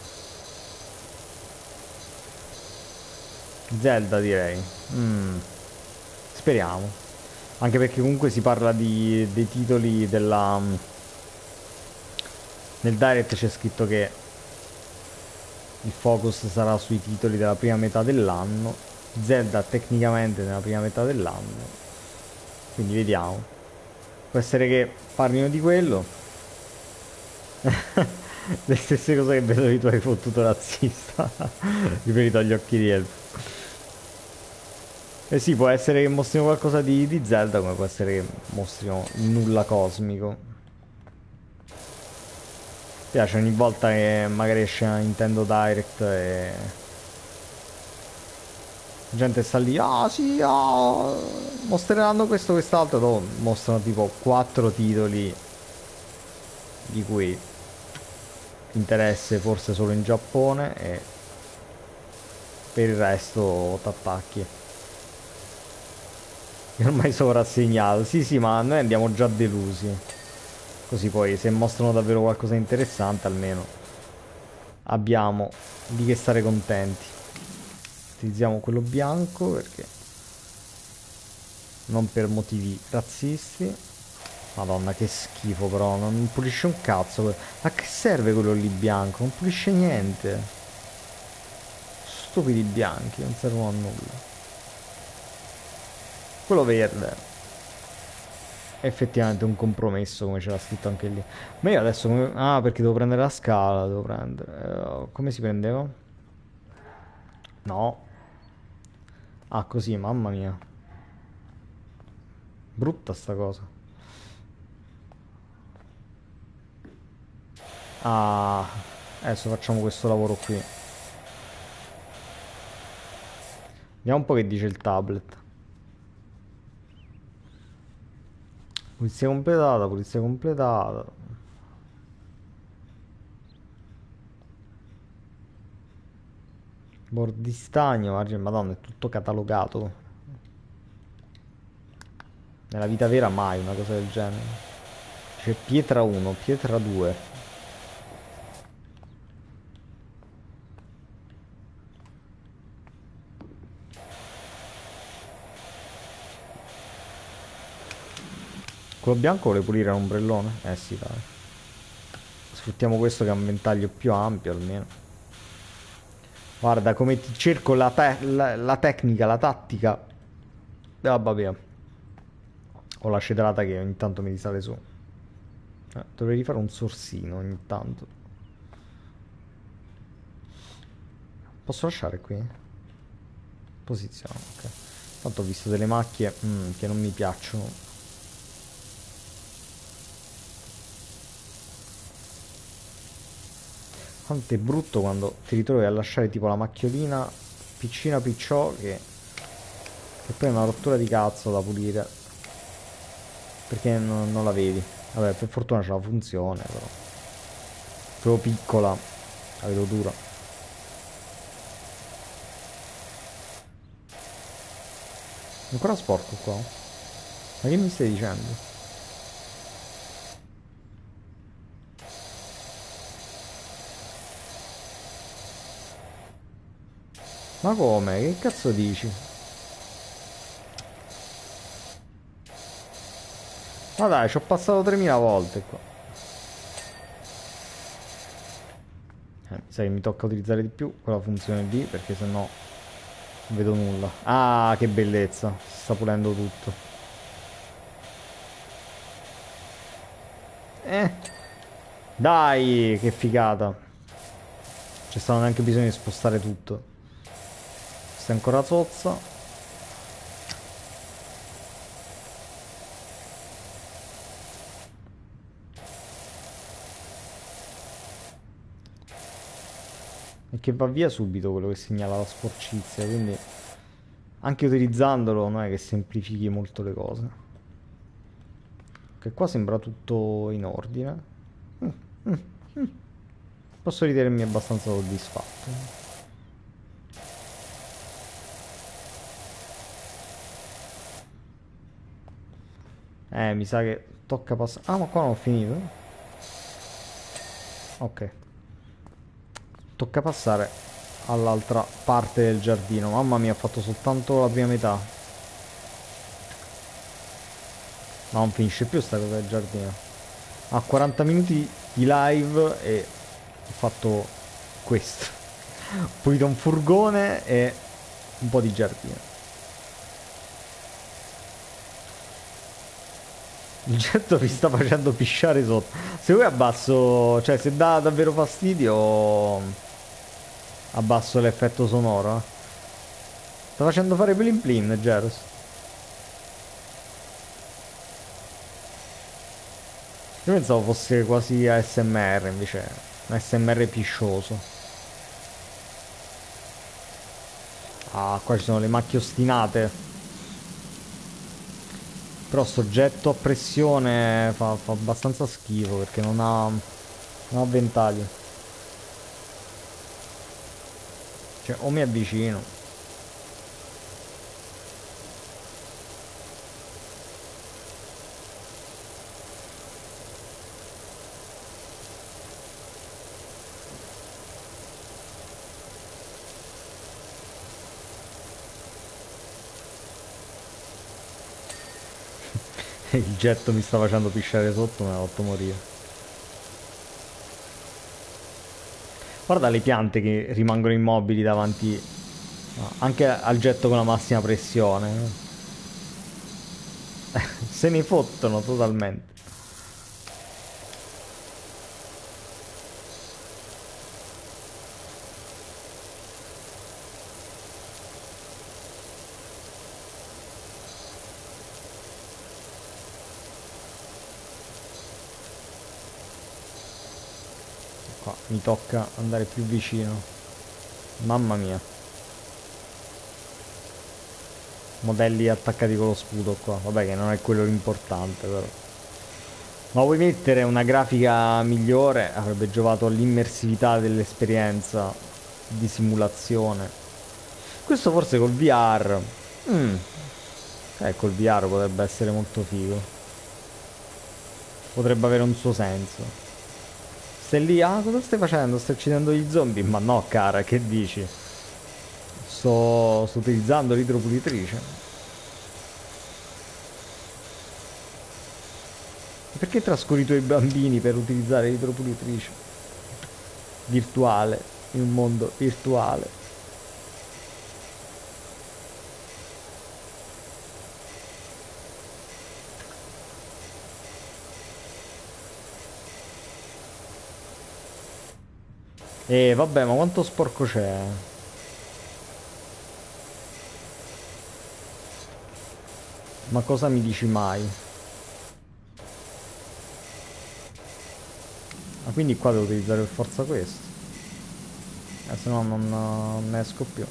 A: Zelda, direi. Mm, speriamo. Anche perché comunque si parla di, dei titoli della... Nel Direct c'è scritto che il focus sarà sui titoli della prima metà dell'anno. Zelda tecnicamente nella prima metà dell'anno. Quindi vediamo. Può essere che parlino di quello. Le stesse cose che vedo di tu hai fottuto razzista. Riferito agli occhi dietro. Eh sì, può essere che mostrino qualcosa di, di Zelda, come può essere che mostrino il nulla cosmico. Mi piace ogni volta che magari esce una Nintendo Direct e la gente sta lì, ah sì, ah, mostreranno questo, quest'altro, dopo mostrano tipo quattro titoli di cui interesse forse solo in Giappone e per il resto t'attacchi. È ormai sovrassegnato, sì sì, ma noi andiamo già delusi. Così poi se mostrano davvero qualcosa di interessante almeno abbiamo di che stare contenti. Utilizziamo quello bianco perché non per motivi razzisti. Madonna che schifo però, non pulisce un cazzo. A che serve quello lì bianco? Non pulisce niente. Stupidi bianchi, non servono a nulla. Quello verde è effettivamente un compromesso, come c'era scritto anche lì. Ma io adesso come... Ah, perché devo prendere la scala, devo prendere... Eh, come si prendeva? No. Ah, così, mamma mia. Brutta sta cosa. Ah, adesso facciamo questo lavoro qui. Vediamo un po' che dice il tablet. Pulizia completata, pulizia completata. Board di stagno, margine, madonna, è tutto catalogato. Nella vita vera mai una cosa del genere. C'è pietra uno, pietra due. Quello bianco vuole pulire un ombrellone? Eh sì, dai. Sfruttiamo questo che ha un ventaglio più ampio almeno. Guarda come ti cerco la, te la, la tecnica, la tattica. Ah, vabbè. Ho la cedrata che ogni tanto mi risale su. Eh, dovrei rifare un sorsino ogni tanto. Posso lasciare qui? Posizione, ok. Tanto ho visto delle macchie mm, che non mi piacciono. Quanto è brutto quando ti ritrovi a lasciare tipo la macchiolina piccina picciò che, che poi è una rottura di cazzo da pulire. Perché non, non la vedi. Vabbè, per fortuna c'è la funzione, però. Proprio piccola, la vedo dura. È ancora sporco qua. Ma che mi stai dicendo? Ma come? Che cazzo dici? Ma dai, ci ho passato tremila volte qua. Eh, sai che mi tocca utilizzare di più quella funzione lì, perché sennò non vedo nulla. Ah, che bellezza. Si sta pulendo tutto. Eh. Dai, che figata. C'è stato neanche bisogno di spostare tutto. Questa è ancora zozza. E che va via subito quello che segnala la sporcizia, quindi anche utilizzandolo non è che semplifichi molto le cose. Che qua sembra tutto in ordine. Mm, mm, mm. Posso ritenermi abbastanza soddisfatto. Eh, mi sa che tocca passare... Ah, ma qua non ho finito? Ok. Tocca passare all'altra parte del giardino. Mamma mia, ho fatto soltanto la prima metà. Ma non finisce più sta cosa del giardino. Ha quaranta minuti di live e ho fatto questo. Ho pulito un furgone e un po' di giardino. Il getto mi sta facendo pisciare sotto. Se vuoi abbasso, cioè se dà davvero fastidio, abbasso l'effetto sonoro. eh. Sta facendo fare plin plin, Gerus. Io pensavo fosse quasi A S M R, invece è un A S M R piscioso. Ah, qua ci sono le macchie ostinate. Però sto getto a pressione fa, fa abbastanza schifo perché non ha, non ha ventaglio. Cioè, o mi avvicino. Il getto mi sta facendo pisciare sotto, me l'ha fatto morire. Guarda le piante che rimangono immobili davanti no, anche al getto con la massima pressione. eh. Se ne fottono totalmente. Qua mi tocca andare più vicino. Mamma mia. Modelli attaccati con lo scudo qua. Vabbè che non è quello l'importante però. Ma vuoi mettere una grafica migliore? Avrebbe giovato all'immersività dell'esperienza di simulazione. Questo forse col V R. Mm. Eh, col V R potrebbe essere molto figo. Potrebbe avere un suo senso. Stai lì, ah, cosa stai facendo? Stai uccidendo gli zombie? Ma no, cara, che dici? Sto, sto utilizzando l'idropulitrice. Perché trascuri i tuoi bambini per utilizzare l'idropulitrice? Virtuale, in un mondo virtuale. E vabbè, ma quanto sporco c'è? Ma cosa mi dici mai? Ma quindi qua devo utilizzare per forza questo. Eh, se no non, non ne esco più.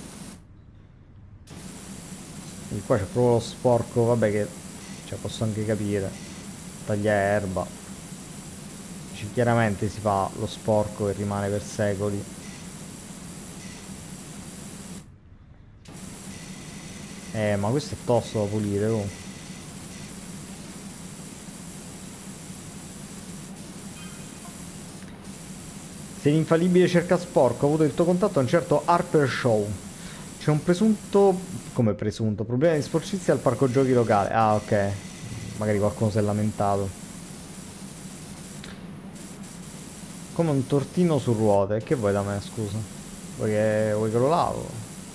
A: Quindi qua c'è proprio lo sporco, vabbè che... Cioè, posso anche capire. Taglia erba. Cioè, chiaramente si fa lo sporco che rimane per secoli. Eh, ma questo è tosto da pulire, oh. Se l'infallibile cerca sporco, ha avuto il tuo contatto a un certo Harper Show. C'è un presunto... Come presunto? Problema di sporcizia al parco giochi locale. Ah, ok. Magari qualcuno si è lamentato. Come un tortino su ruote. Che vuoi da me, scusa? Vuoi che, vuoi che lo lavo?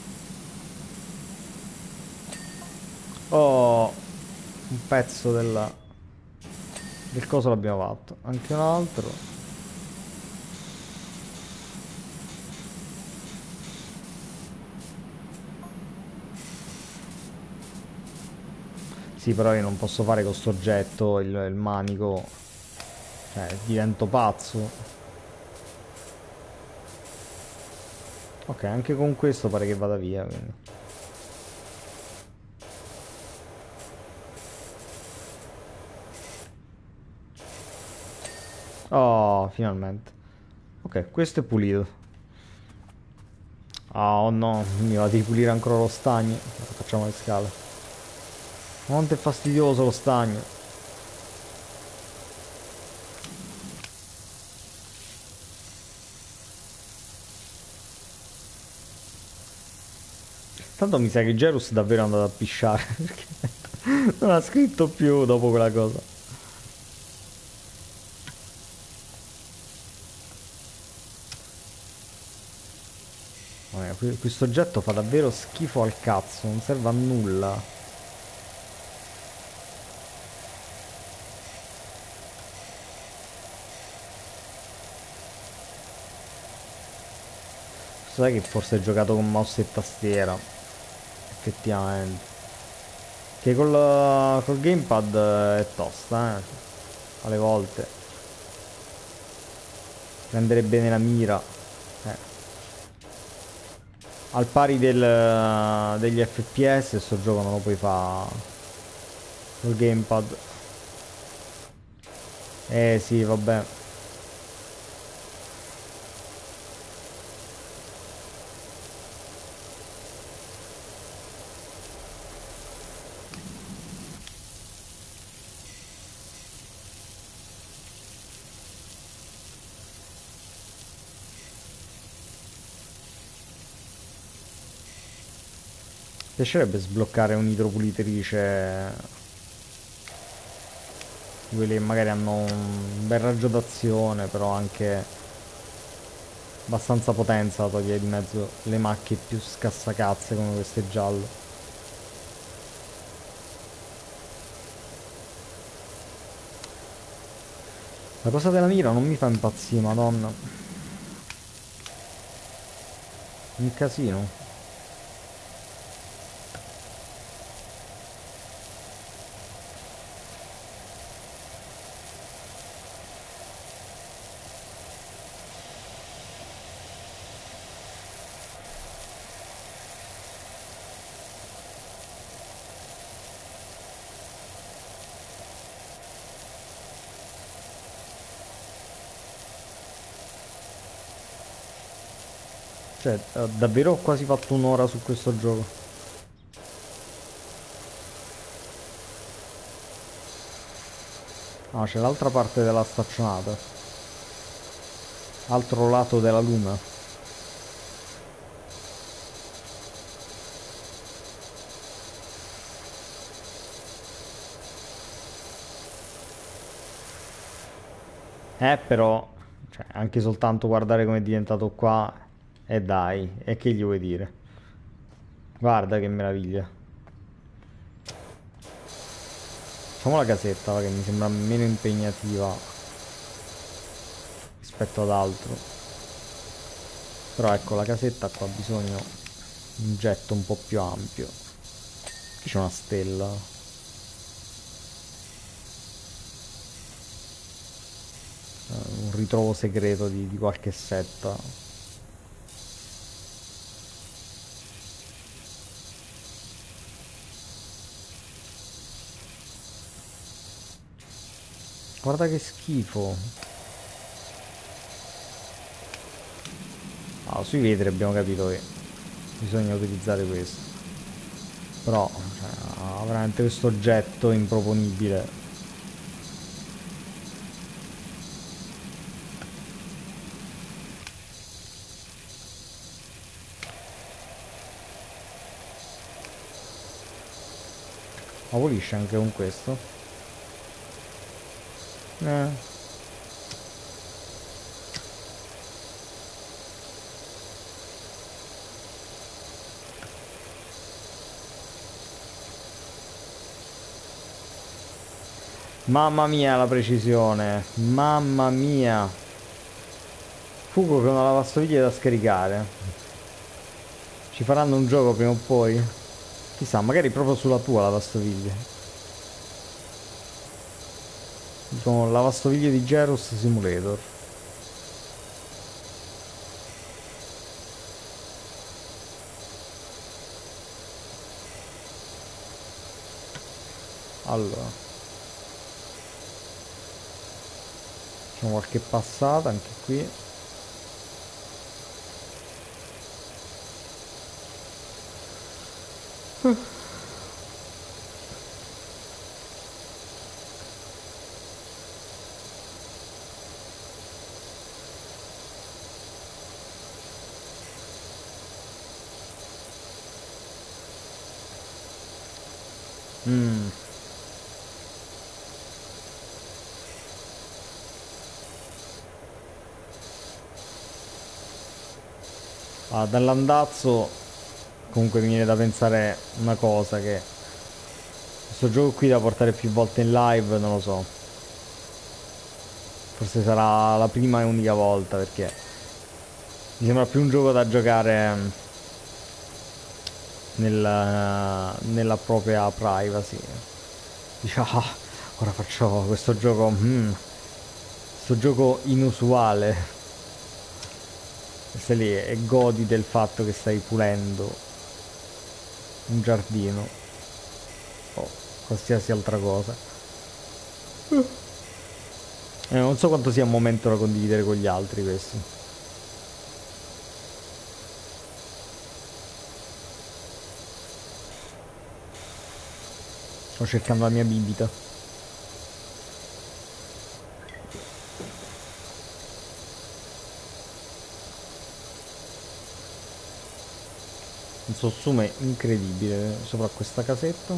A: Oh, un pezzo della... del coso l'abbiamo fatto. Anche un altro. Sì, però io non posso fare con sto oggetto il, il manico. Cioè, divento pazzo. Ok, anche con questo pare che vada via, quindi. Oh, finalmente. Ok, questo è pulito. Ah, oh no, mi va di pulire ancora lo stagno. Facciamo le scale. Quanto è fastidioso lo stagno. Tanto mi sa che Gerus davvero è andato a pisciare. Perché non ha scritto più dopo quella cosa. Vabbè, questo oggetto fa davvero schifo al cazzo. Non serve a nulla. sai che forse hai giocato con mouse e tastiera, effettivamente. Che col, col gamepad è tosta, eh. Alle volte. Prendere bene la mira. Eh. Al pari del, degli F P S, sto gioco non lo puoi fare col gamepad. Eh sì, vabbè. Mi piacerebbe sbloccare un'idropulitrice di quelli che magari hanno un bel raggio d'azione, però anche abbastanza potenza da togliere di mezzo le macchie più scassacazze come queste giallo. La cosa della mira non mi fa impazzire, madonna. Un casino. Cioè, eh, davvero ho quasi fatto un'ora su questo gioco. Ah, c'è l'altra parte della staccionata. Altro lato della luna. Eh, però, cioè, anche soltanto guardare come è diventato qua. E dai, e che gli vuoi dire? Guarda che meraviglia. Facciamo la casetta, va, che mi sembra meno impegnativa rispetto ad altro. Però ecco, la casetta qua ha bisogno di un getto un po' più ampio. Qui c'è una stella. Eh, un ritrovo segreto di, di qualche setta. Guarda che schifo. Ah, sui vetri abbiamo capito che bisogna utilizzare questo. Però, cioè, ha veramente questo oggetto improponibile. Ma pulisce anche con questo? Eh. Mamma mia la precisione. Mamma mia. Fugo con una lavastoviglie da scaricare. Ci faranno un gioco prima o poi? Chissà, magari proprio sulla tua lavastoviglie. Con lavastoviglie di Gyros Simulator. Allora, facciamo qualche passata anche qui. Mm. Ah, dall'andazzo comunque mi viene da pensare una cosa, che questo gioco qui da portare più volte in live, non lo so. Forse sarà la prima e unica volta, perché Mi sembra più un gioco da giocare nella, nella propria privacy. Dici, ah, ora faccio questo gioco, mm, questo gioco inusuale. E stai lì e godi del fatto che stai pulendo un giardino o qualsiasi altra cosa. Eh, non so quanto sia un momento da condividere con gli altri questo. Sto cercando la mia bibita. Un sossume incredibile sopra questa casetta.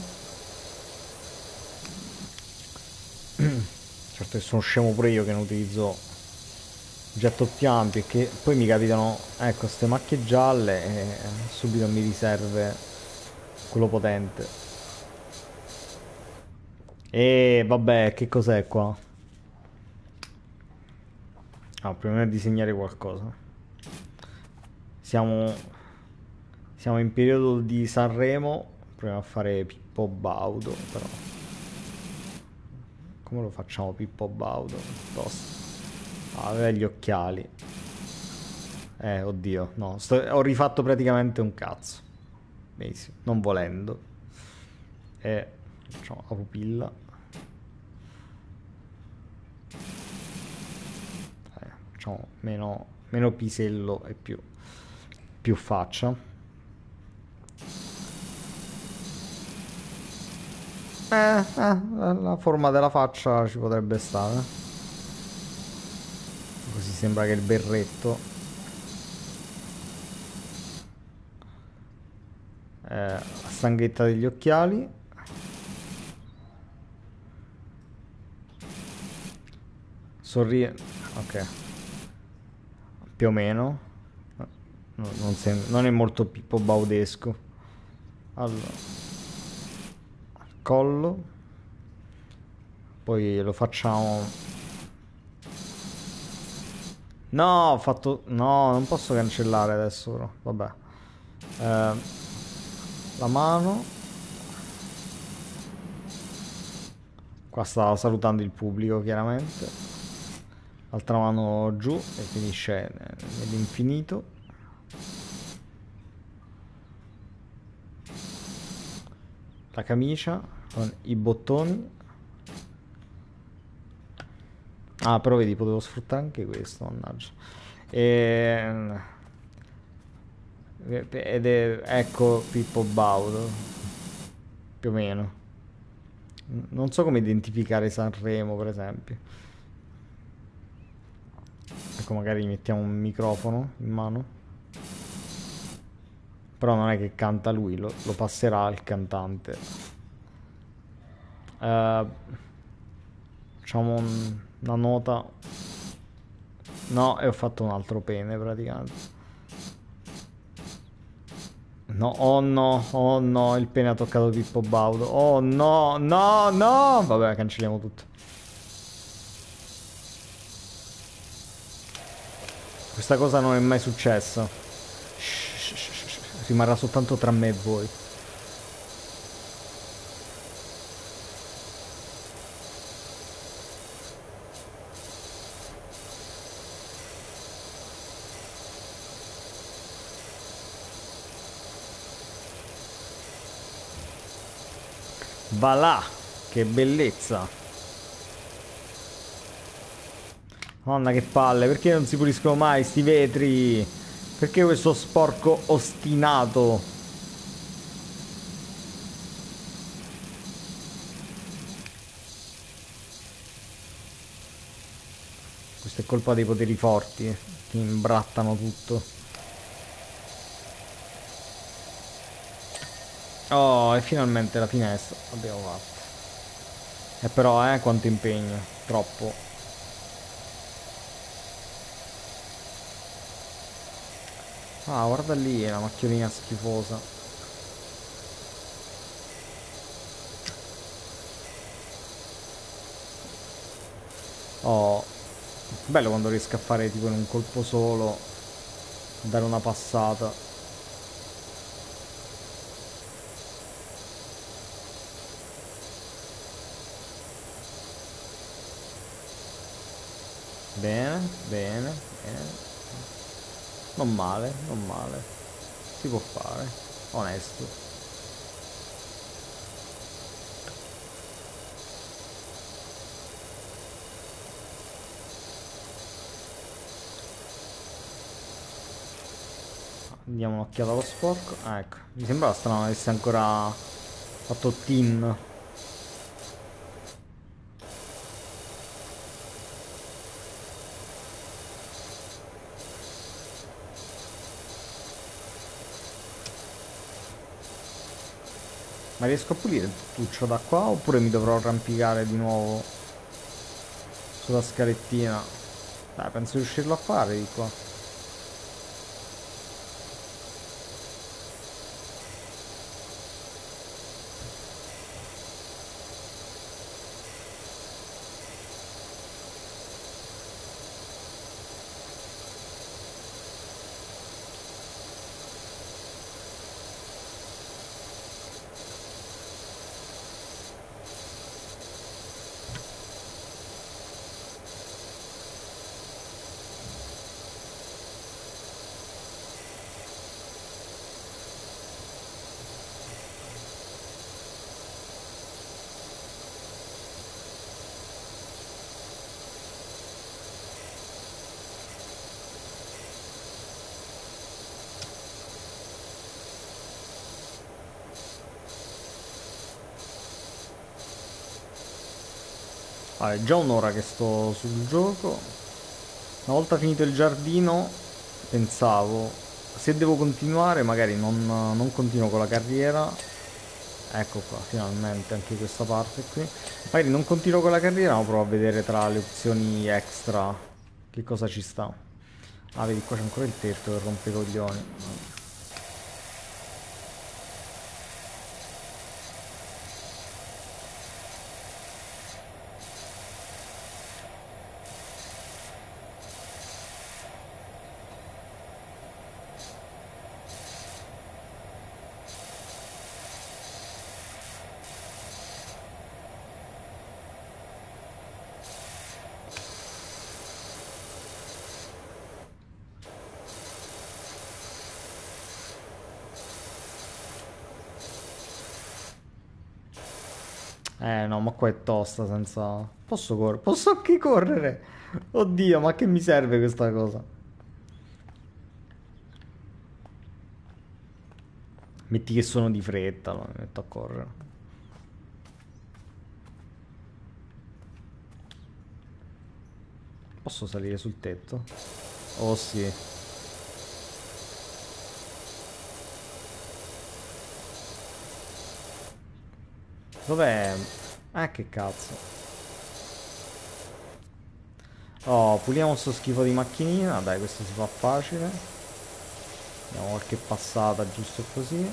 A: Certo che sono scemo pure io che non utilizzo oggetti più ampi e che poi mi capitano, ecco, queste macchie gialle e subito mi riserve quello potente. E vabbè, che cos'è qua? Ah, prima di disegnare qualcosa. Siamo siamo in periodo di Sanremo, proviamo a fare Pippo Baudo, però come lo facciamo Pippo Baudo? Tosto. Ah, aveva gli occhiali. Eh, oddio, no, sto- ho rifatto praticamente un cazzo. Benissimo, non volendo. E facciamo la pupilla. Eh, facciamo meno, meno pisello e più, più faccia. Eh, eh, la forma della faccia ci potrebbe stare. Così sembra che il berretto, eh, la stanghetta degli occhiali. Sorride. Ok, più o meno. No, non, sem- non è molto Pippo Baudesco. Allora, collo. Poi lo facciamo. No, ho fatto. No, non posso cancellare adesso, però. Vabbè. Eh, la mano. Qua sta salutando il pubblico, chiaramente. L'altra mano giù e finisce nell'infinito. La camicia con i bottoni. Ah, però vedi, potevo sfruttare anche questo, mannaggia. E... Ed è, ecco Pippo Baudo, più o meno. Non so come identificare Sanremo, per esempio. Ecco, magari gli mettiamo un microfono in mano. Però non è che canta lui, lo, lo passerà il cantante. Eh, facciamo un- una nota. No, e ho fatto un altro pene praticamente. No, oh no, oh no, il pene ha toccato Pippo Baudo. Oh no, no, no. Vabbè, cancelliamo tutto. Questa cosa non è mai successa. Shh, shh, shh, shh, shh. Rimarrà soltanto tra me e voi. Va là, che bellezza. Madonna che palle, perché non si puliscono mai sti vetri? Perché questo sporco ostinato? Questa è colpa dei poteri forti, eh, che imbrattano tutto. Oh, e finalmente la finestra l'abbiamo fatta. E però, eh, quanto impegno. Troppo. Ah, guarda lì, la macchiolina schifosa. Oh, bello quando riesco a fare tipo in un colpo solo dare una passata. Bene, bene, bene. Non male, non male. Si può fare. Onesto. Diamo un'occhiata allo sporco. Ah, ecco. Mi sembrava strano avesse ancora fatto tin. Ma riesco a pulire il tuttuccio da qua oppure mi dovrò arrampicare di nuovo sulla scalettina? Dai, penso di riuscirlo a fare di qua. Vale, è già un'ora che sto sul gioco. Una volta finito il giardino, pensavo, se devo continuare, magari non, non continuo con la carriera. Ecco qua, finalmente anche questa parte qui. Magari non continuo con la carriera, ma provo a vedere tra le opzioni extra che cosa ci sta. Ah, vedi, qua c'è ancora il tetto che rompe i coglioni. Eh no, ma qua è tosta senza... Posso correre? Posso anche correre? Oddio, ma che mi serve questa cosa? Metti che sono di fretta, no? Mi metto a correre. Posso salire sul tetto? Oh sì. Dov'è? Ah, che cazzo. Oh, puliamo sto schifo di macchinina. Dai, questo si fa facile. Diamo qualche passata giusto così.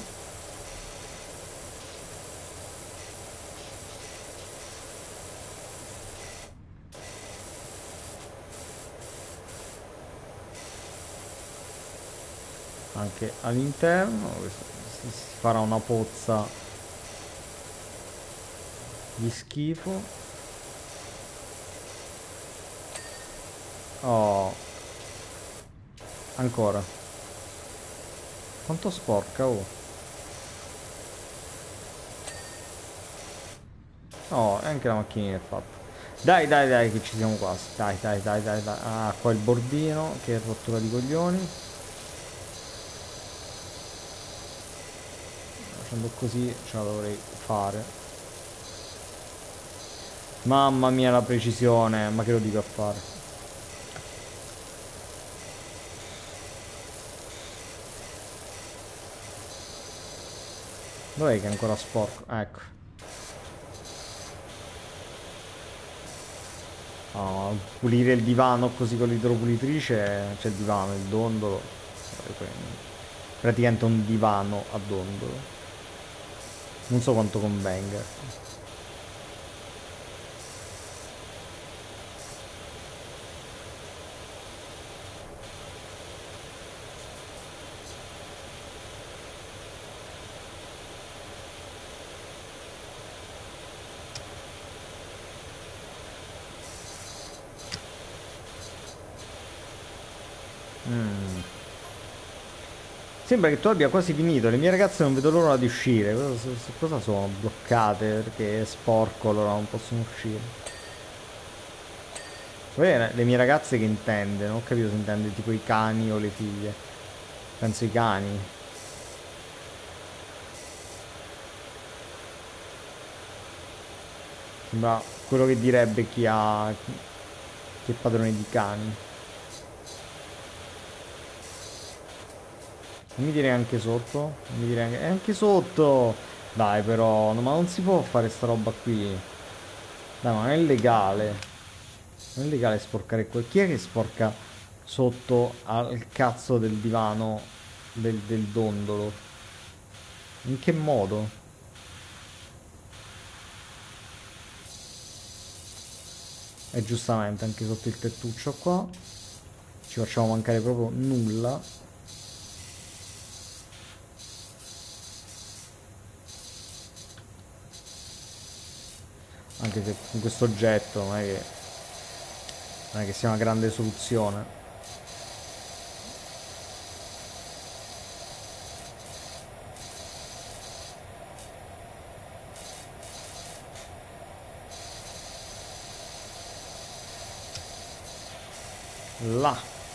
A: Anche all'interno. Si farà una pozza di schifo. Oh, ancora. Quanto sporca, oh. Oh, e anche la macchinina è fatta. Dai, dai, dai, che ci siamo quasi. Dai, dai, dai, dai, dai. Ah, qua il bordino, che rottura di coglioni. Facendo così ce la dovrei fare. Mamma mia la precisione, ma che lo dico a fare? Dov'è che è ancora sporco? Ecco. Oh, pulire il divano così con l'idropulitrice, c'è il divano, il dondolo. Praticamente un divano a dondolo. Non so quanto convenga. Mm. Sembra che tu abbia quasi finito. Le mie ragazze non vedo l'ora di uscire. Cosa, cosa sono? Bloccate perché è sporco, allora non possono uscire. Poi le le mie ragazze che intende? Non ho capito se intende tipo i cani o le figlie. Penso i cani. Sembra quello che direbbe chi ha... chi è padrone di cani. Non mi dire anche sotto? Non mi dire anche... È anche sotto! Dai però, no, ma non si può fare sta roba qui. Dai, ma non è legale. Non è legale sporcare qua. Chi è che sporca sotto al cazzo del divano del, del dondolo? In che modo? E giustamente anche sotto il tettuccio qua. Ci facciamo mancare proprio nulla. Anche se con questo oggetto non è che, non è che sia una grande soluzione. Là.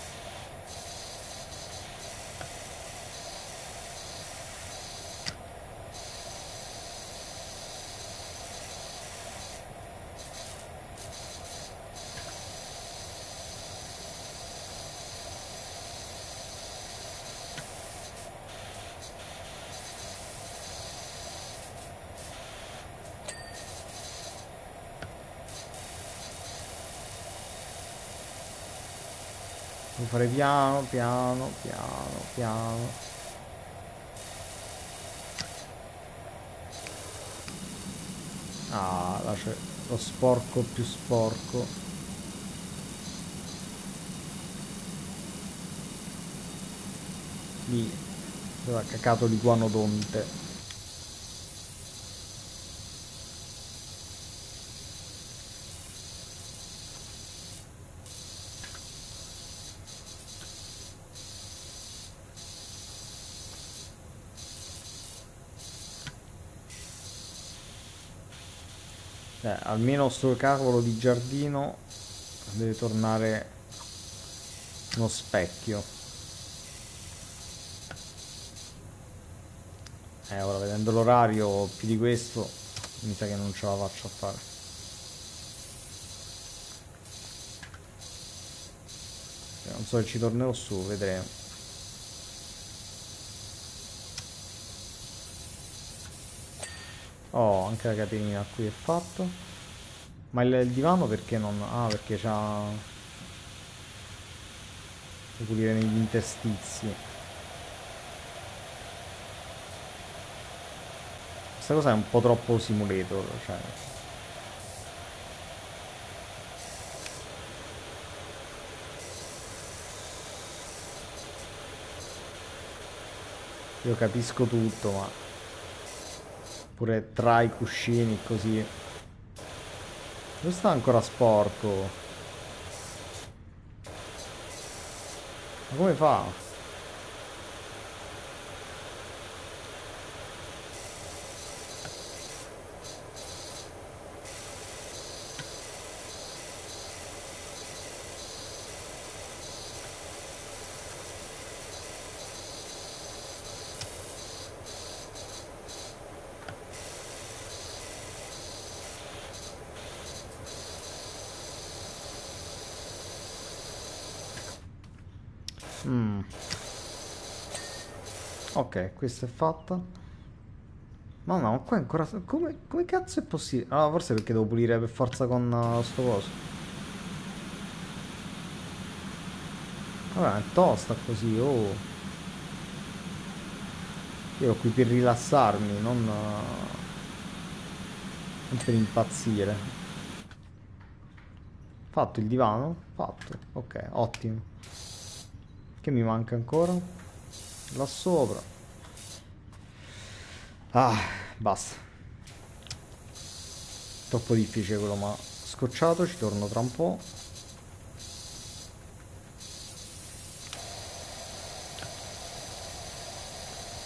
A: Devo fare piano, piano, piano, piano. Ah, là c'è lo sporco più sporco. Lì, dove ha cacato l'iguanodonte. Eh, almeno sto cavolo di giardino deve tornare uno specchio. Eh, ora vedendo l'orario più di questo, mi sa che non ce la faccio a fare. Eh, Non so se ci tornerò su, vedremo. Oh, anche la catenina qui è fatto. Ma il, il divano perché non... Ah, perché c'ha... da pulire negli interstizi. Questa cosa è un po' troppo simulator, cioè... Io capisco tutto, ma... pure tra i cuscini così... Dove sta ancora sporco? Ma come fa? Mm. Ok, questa è fatta. Ma no, qua ancora... Come, come cazzo è possibile? Ah, forse perché devo pulire per forza con uh, sto coso. Vabbè, è tosta così, oh. Io ero qui per rilassarmi, non, uh, non per impazzire. Fatto il divano? Fatto. Ok, ottimo. Che mi manca ancora? Là sopra. Ah, basta. Troppo difficile quello, ma scocciato, ci torno tra un po'.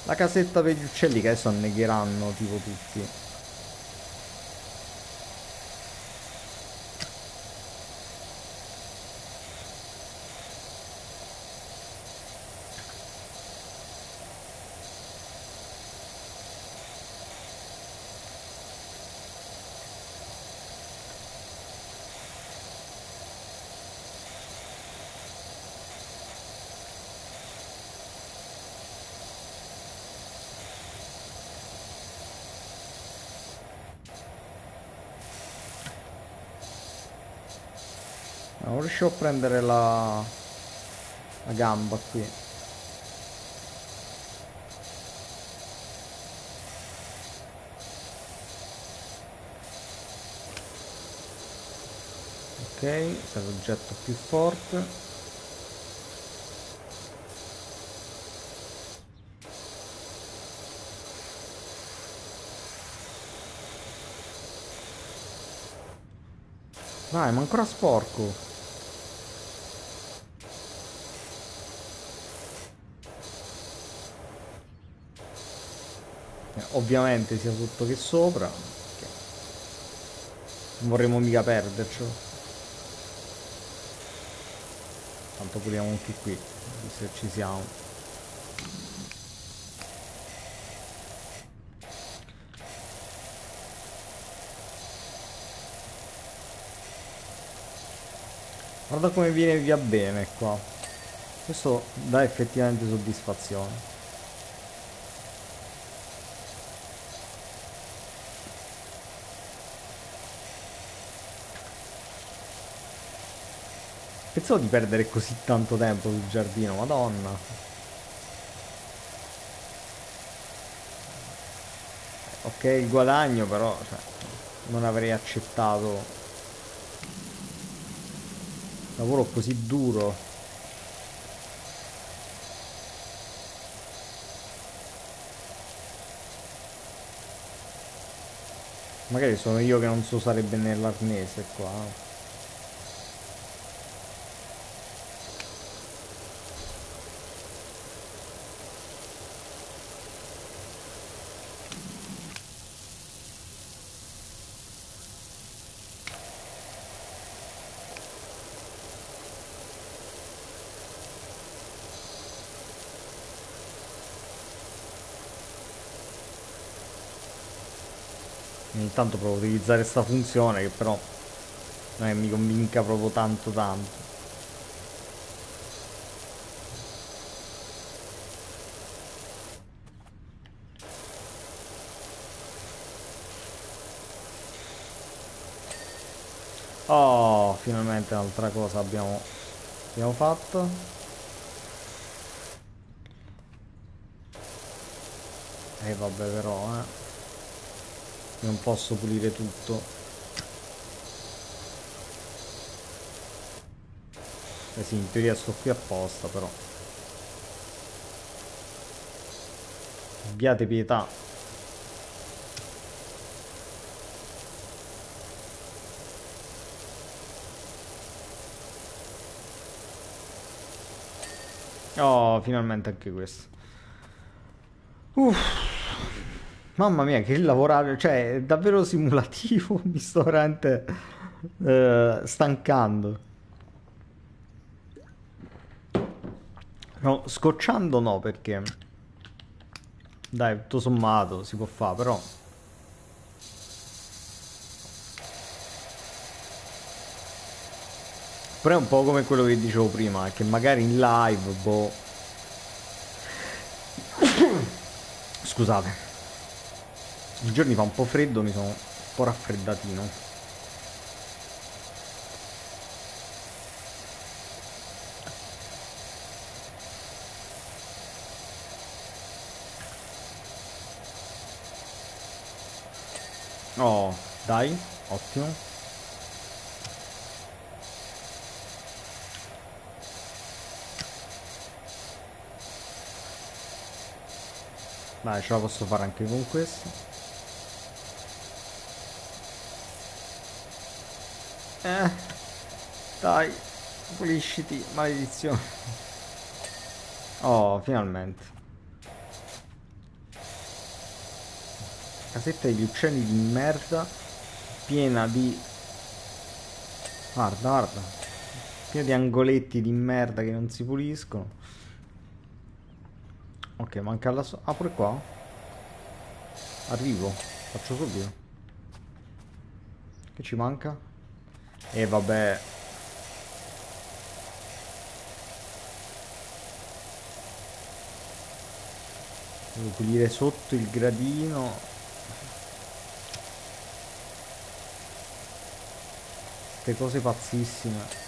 A: La casetta per gli uccelli che adesso annegheranno tipo tutti. Non riuscivo a prendere la, la gamba qui. Ok, serve oggetto più forte. Dai, ma ancora sporco. Eh, ovviamente sia sotto che sopra. Perché non vorremmo mica perdercelo. Tanto puliamo anche qui, visto che ci siamo. Guarda come viene via bene qua. Questo dà effettivamente soddisfazione. Pensavo di perdere così tanto tempo sul giardino, madonna. Ok, il guadagno però, cioè, non avrei accettato lavoro così duro. Magari sono io che non so usare bene l'arnese qua. Ogni tanto provo a utilizzare questa funzione che però non è che mi convinca proprio tanto tanto. Oh, finalmente un'altra cosa abbiamo, abbiamo fatto. E eh, vabbè però, eh. Non posso pulire tutto. Eh sì, in teoria sto qui apposta però. Abbiate pietà. Oh, finalmente anche questo. Uff. Mamma mia, che lavorare, cioè, è davvero simulativo, mi sto veramente eh, stancando. No, scocciando no, perché dai, tutto sommato si può fare, però però è un po' come quello che dicevo prima, che magari in live, boh, scusate, i giorni fa un po' freddo, mi sono un po' raffreddatino. Oh, dai, ottimo. Dai, ce la posso fare anche con questo. Eh, dai, pulisciti, maledizione. Oh, finalmente. casetta degli uccelli di merda, piena di... Guarda, guarda. Piena di angoletti di merda che non si puliscono. Ok, manca la... so- Ah, pure qua? Arrivo. Faccio subito. Che ci manca? E vabbè. Devo pulire sotto il gradino. Queste cose pazzissime.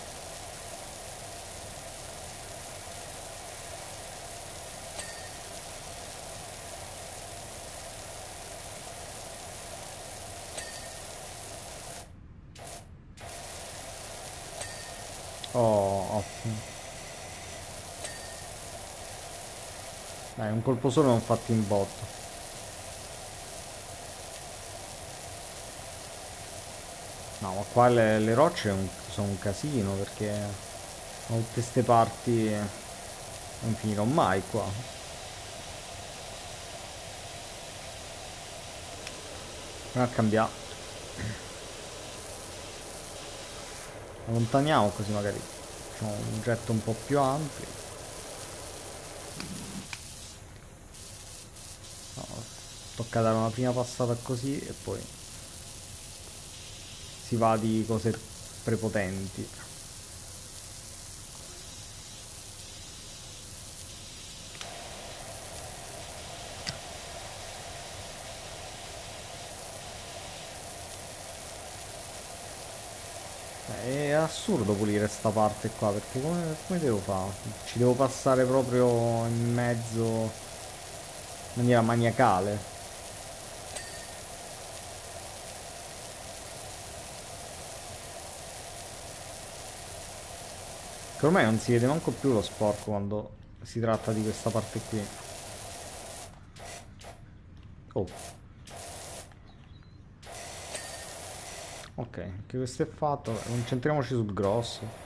A: Oh, ottimo. Dai, un colpo solo non fatto in botto. No, ma qua le, le rocce è un- sono un casino perché da tutte ste parti non finirò mai qua. Proviamo a cambiare. Allontaniamo così magari facciamo un getto un po' più ampio. No, tocca dare una prima passata così e poi si va di cose prepotenti. Eh, È assurdo pulire sta parte qua perché come, come devo fare? Ci devo passare proprio in mezzo in maniera maniacale. Che ormai non si vede manco più lo sporco quando si tratta di questa parte qui. Oh, ok, anche questo è fatto. Concentriamoci sul grosso.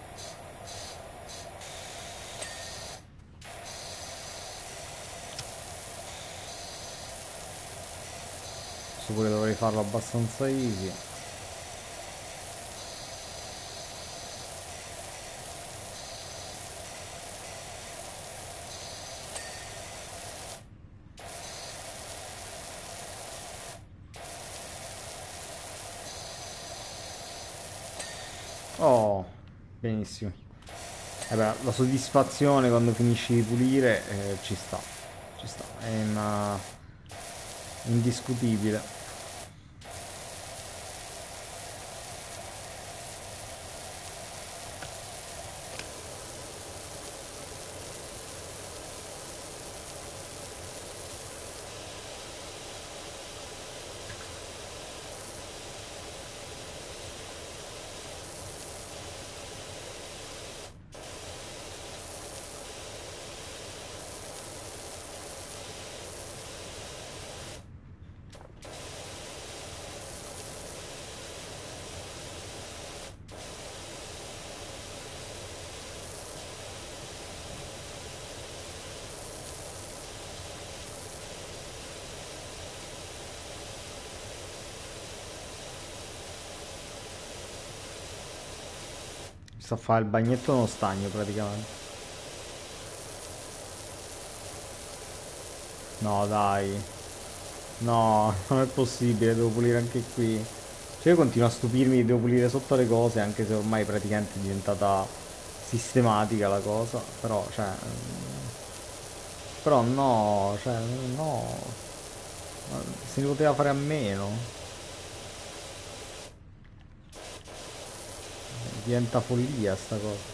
A: Questo pure dovrei farlo abbastanza easy. Oh, benissimo. Eh beh, la soddisfazione quando finisci di pulire eh, ci sta. Ci sta, è una... indiscutibile. Mi sta a fare il bagnetto nello stagno praticamente. No, dai. No, non è possibile, devo pulire anche qui. Cioè io continuo a stupirmi, devo pulire sotto le cose, anche se ormai praticamente è diventata sistematica la cosa. Però, cioè... mm, Però no, cioè, no. Ma se ne poteva fare a meno. Diventa follia sta cosa.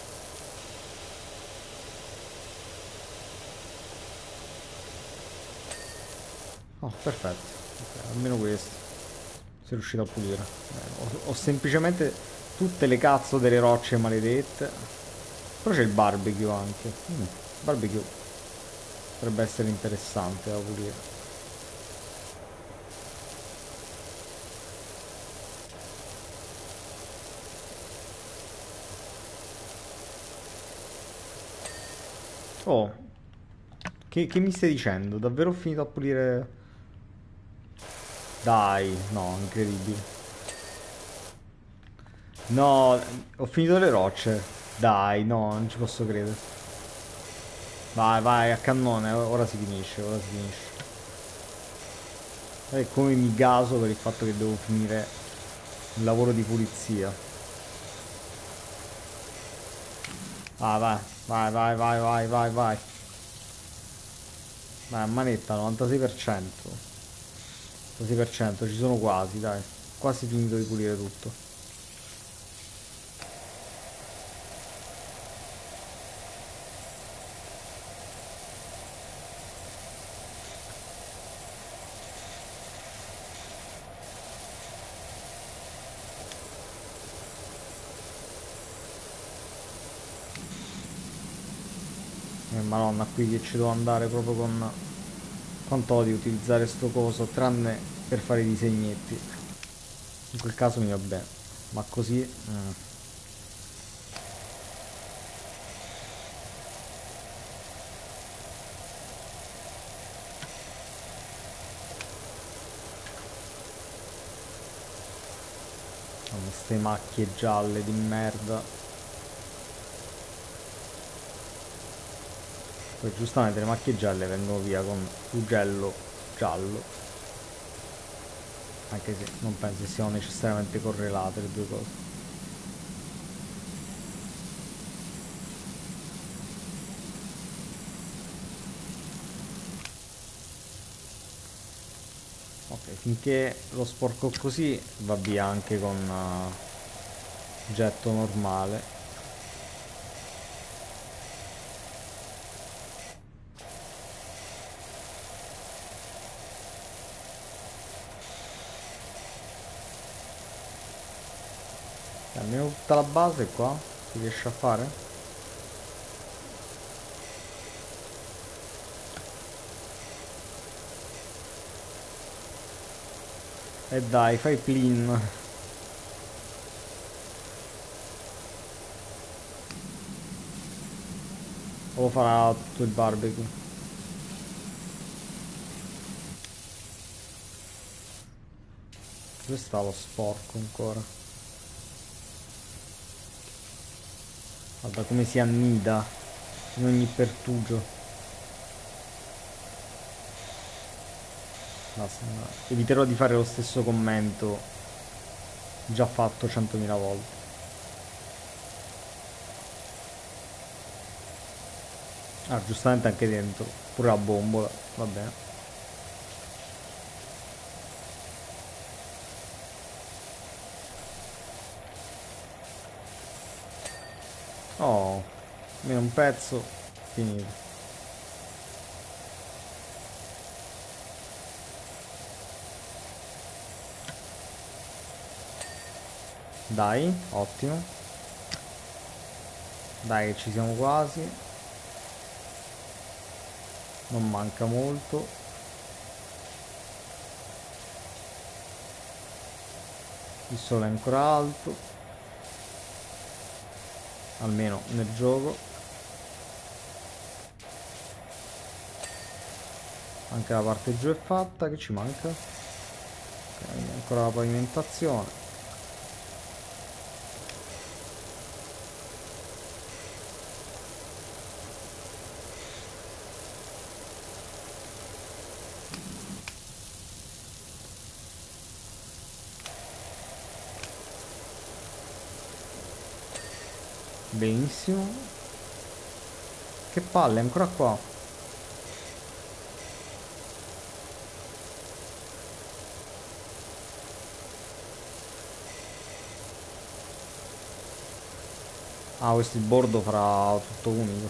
A: Oh, perfetto. Ok, almeno questo. Sei riuscito a pulire. Eh, ho, ho semplicemente tutte le cazzo delle rocce maledette. Però c'è il barbecue anche. Mm, barbecue potrebbe essere interessante da pulire. Oh, che, che mi stai dicendo? Davvero ho finito a pulire? Dai, no, incredibile. No, ho finito le rocce. Dai, no, non ci posso credere. Vai, vai, a cannone, ora si finisce, ora si finisce. E come mi gaso per il fatto che devo finire il lavoro di pulizia. Vai, vai, vai, vai, vai, vai, vai, vai. Vai, a manetta, novantasei per cento. novantasei per cento, ci sono quasi, dai. Quasi finito di pulire tutto. Eh, Madonna, qui che ci devo andare proprio con... Quanto odio utilizzare sto coso, tranne per fare i disegnetti. In quel caso mi va bene. Ma così... mm. Con queste macchie gialle di merda. Poi giustamente le macchie gialle vengono via con ugello giallo. Anche se non penso siano necessariamente correlate le due cose. Ok, finché lo sporco così va via anche con uh, getto normale. Almeno tutta la base qua si riesce a fare? E dai, fai clean. O farà tutto il barbecue. Dove sta lo sporco ancora? Guarda come si annida in ogni pertugio. Basta, no. Eviterò di fare lo stesso commento già fatto centomila volte. Ah, giustamente anche dentro. Pure la bombola. Va bene. Oh, almeno un pezzo. Finito. Dai, ottimo. Dai che ci siamo quasi. Non manca molto. Il sole è ancora alto. Almeno nel gioco. Anche la parte giù è fatta. Che ci manca? Ok, ancora la pavimentazione. Benissimo. Che palle, è ancora qua. Ah, questo il bordo farà tutto unico.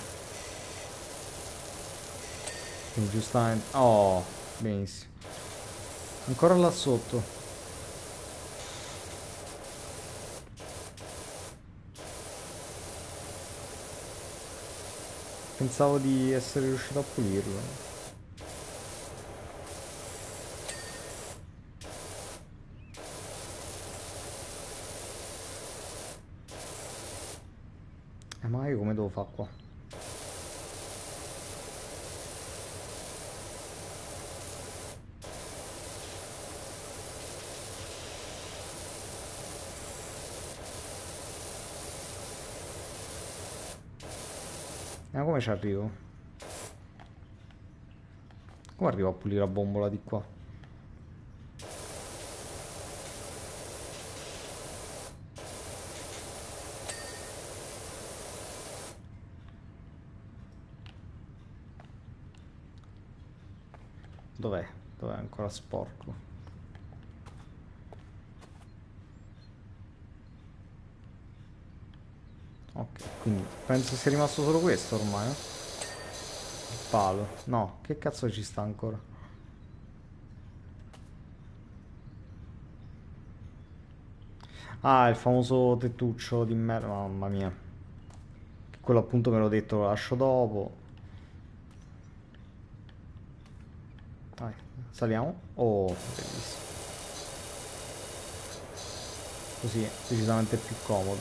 A: Quindi giustamente... Oh, benissimo. Ancora là sotto. Pensavo di essere riuscito a pulirlo. Eh, ma io come devo fare qua? Ma come ci arrivo? Come arrivo a pulire la bombola di qua? Dov'è? Dov'è ancora sporco? Ok, quindi penso sia rimasto solo questo ormai, eh? Il palo. No, che cazzo ci sta ancora? Ah, il famoso tettuccio di merda, mamma mia. Quello appunto me l'ho detto, lo lascio dopo. Vai, saliamo. Oh, bellissimo. Così è decisamente più comodo.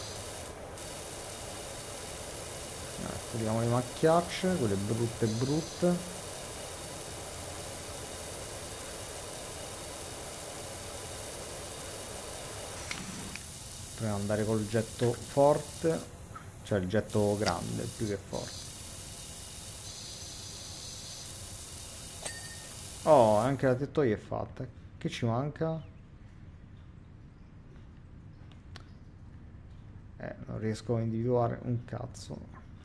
A: Eh, togliamo le macchiacce, quelle brutte brutte. Proviamo ad andare col getto forte, cioè il getto grande più che forte. Oh, anche la tettoia è fatta. Che ci manca? Eh, non riesco a individuare un cazzo.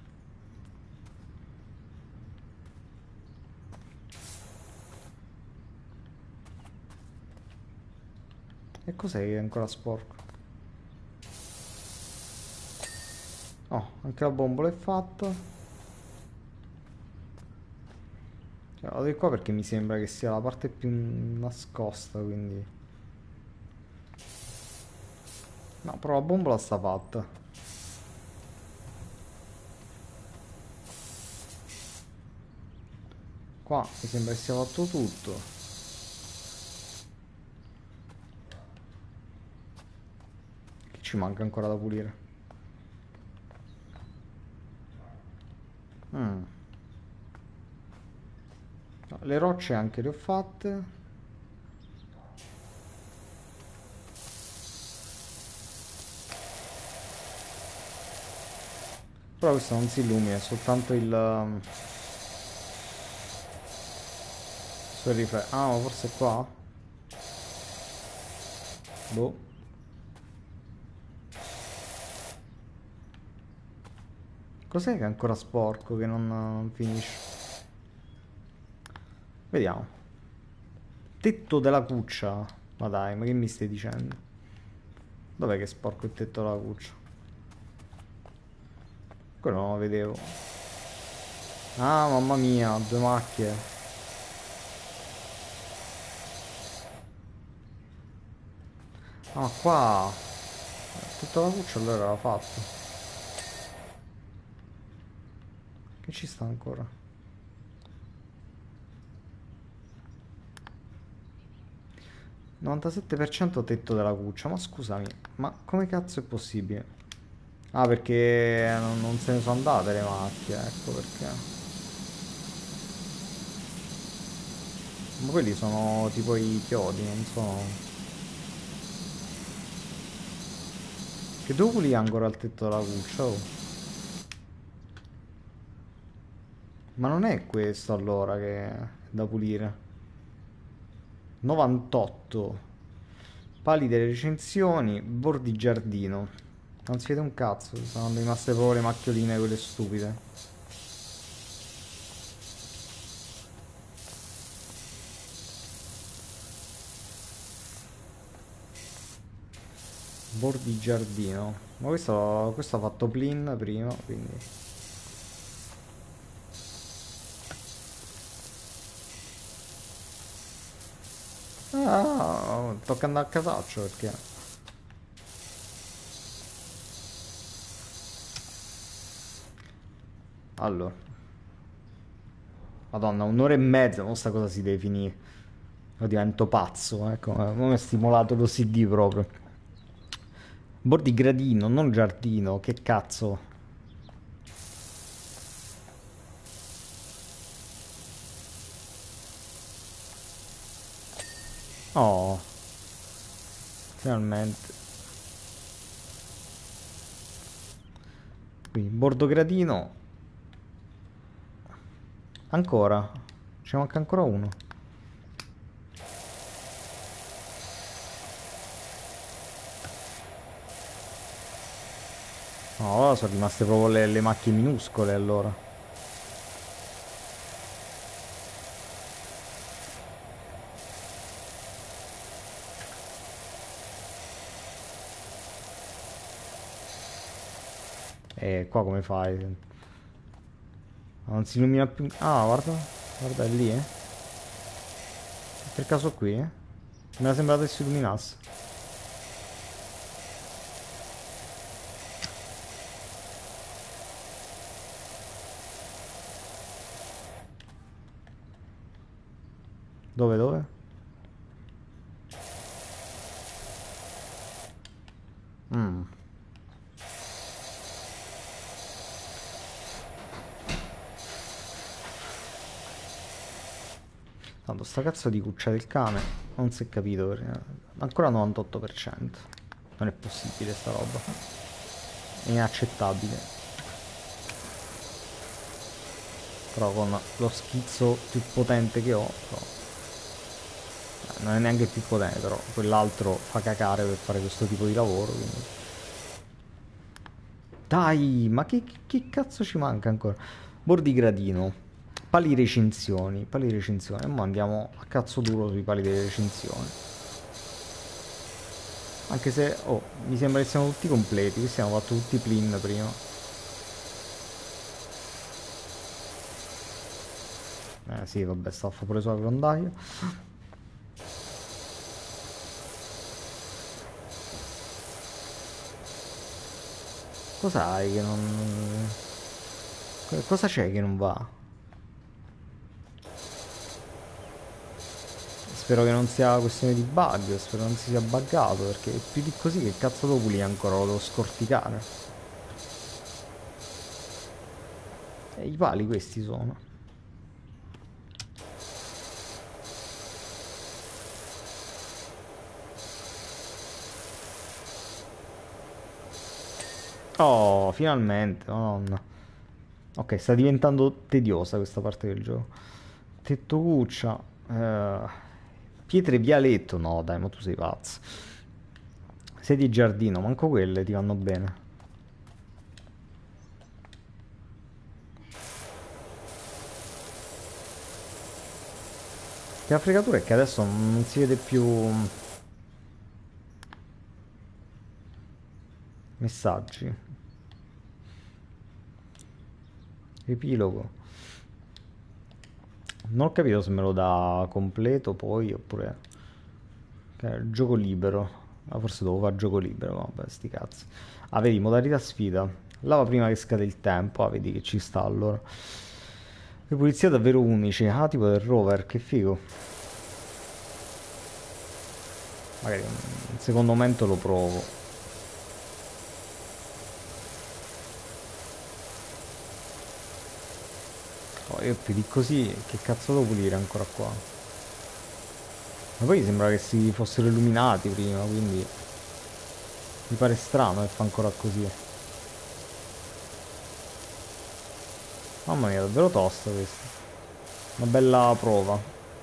A: E cos'è che è ancora sporco? Oh, anche la bombola è fatta. Cioè, vado di qua perché mi sembra che sia la parte più nascosta, quindi... No, però la bombola sta fatta. Qua mi sembra che sia fatto tutto. Che ci manca ancora da pulire? Mm. No, le rocce anche le ho fatte. Però questo non si illumina, è soltanto il... um, sul riflesso. Ah, ma forse è qua? Boh. Cos'è che è ancora sporco, che non, non finisce? Vediamo. Tetto della cuccia. Ma dai, ma che mi stai dicendo? Dov'è che è sporco il tetto della cuccia? Quello non lo vedevo. Ah, mamma mia, due macchie. Ah, qua. Tutta la cuccia allora era fatto. Che ci sta ancora? novantasette per cento tetto della cuccia. Ma scusami, ma come cazzo è possibile? Ah, perché non, non se ne sono andate le macchie, ecco perché. Ma quelli sono tipo i chiodi, non sono... Che devo pulire ancora il tetto della cuccia, oh. Ma non è questo allora che è da pulire. novantotto. Pali delle recensioni, bordi giardino. Non si vede un cazzo, sono rimaste proprio le macchioline quelle stupide. Bordi giardino. Ma questo, questo ha fatto Plin prima, quindi... Ah, tocca andare a casaccio perché... Allora, Madonna, un'ora e mezza, ma sta cosa si deve finire. Io divento pazzo, ecco, come è stimolato l'O C D proprio. Bordi gradino, non giardino, che cazzo. Oh, finalmente. Quindi, bordo gradino. Ancora. Ci manca ancora uno. No, allora sono rimaste proprio le, le macchie minuscole allora. E qua come fai? Non si illumina più. Ah, guarda. Guarda, è lì, eh. Per caso qui, eh. Mi era sembrato che si illuminasse. Dove, dove? Mm. Tanto sta cazzo di cuccia del cane non si è capito perché... Ancora novantotto per cento. Non è possibile sta roba. È inaccettabile. Però con lo schizzo più potente che ho, però... eh, non è neanche più potente, però quell'altro fa cacare per fare questo tipo di lavoro, quindi... Dai, ma che, che cazzo ci manca ancora? Bordi gradino, pali recinzioni, pali recinzioni. E mo andiamo a cazzo duro sui pali delle recinzioni. Anche se, oh, mi sembra che siamo tutti completi. Questi hanno fatto tutti i plin prima. Eh sì, vabbè, sta a fare pure sulla grondaia. Cos'hai che non... Cosa c'è che non va? Spero che non sia questione di bug, spero non si sia buggato, perché più di così che cazzo devo pulire ancora, lo devo scorticare. E i pali questi sono. Oh, finalmente, madonna. Ok, sta diventando tediosa questa parte del gioco. Tetto cuccia. eh, Pietre vialetto. No, dai, ma tu sei pazzo. Sedie giardino, manco quelle ti vanno bene. Che la fregatura è che adesso non si vede più messaggi. Epilogo. Non ho capito se me lo dà completo poi oppure... Ok, gioco libero. Ah, forse devo fare gioco libero, vabbè, sti cazzi. Ah, vedi, modalità sfida. Lava prima che scade il tempo. Ah, vedi che ci sta allora. Le pulizie davvero unici. Ah, tipo del rover, che figo. Magari un secondo momento lo provo. Oh, io più di così, che cazzo devo pulire ancora qua? Ma poi sembra che si fossero illuminati prima, quindi mi pare strano che fa ancora così. Mamma mia, davvero tosta questa. Una bella prova.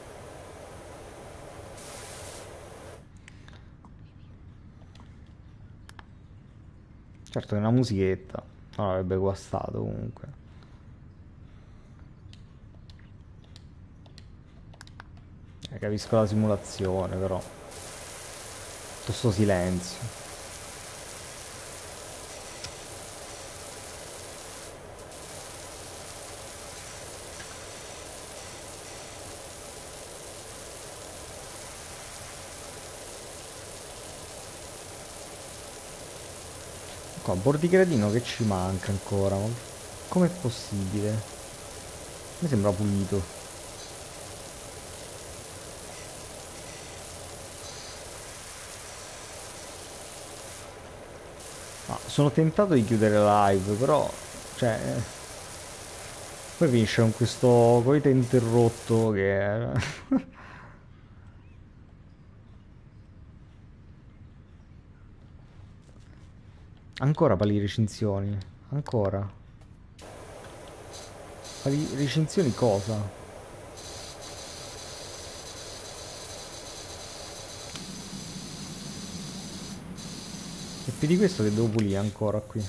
A: Certo che è una musichetta. Non avrebbe guastato comunque. Eh, capisco la simulazione, però. Tutto sto silenzio. Qua, Bordigradino che ci manca ancora? Ma com'è possibile? Mi sembra pulito. Ah, sono tentato di chiudere la live, però... Cioè... eh, poi finisce con questo coito interrotto che... Ancora pali recinzioni. Ancora. Ma ri- recinzioni cosa? E più di questo che devo pulire ancora qui.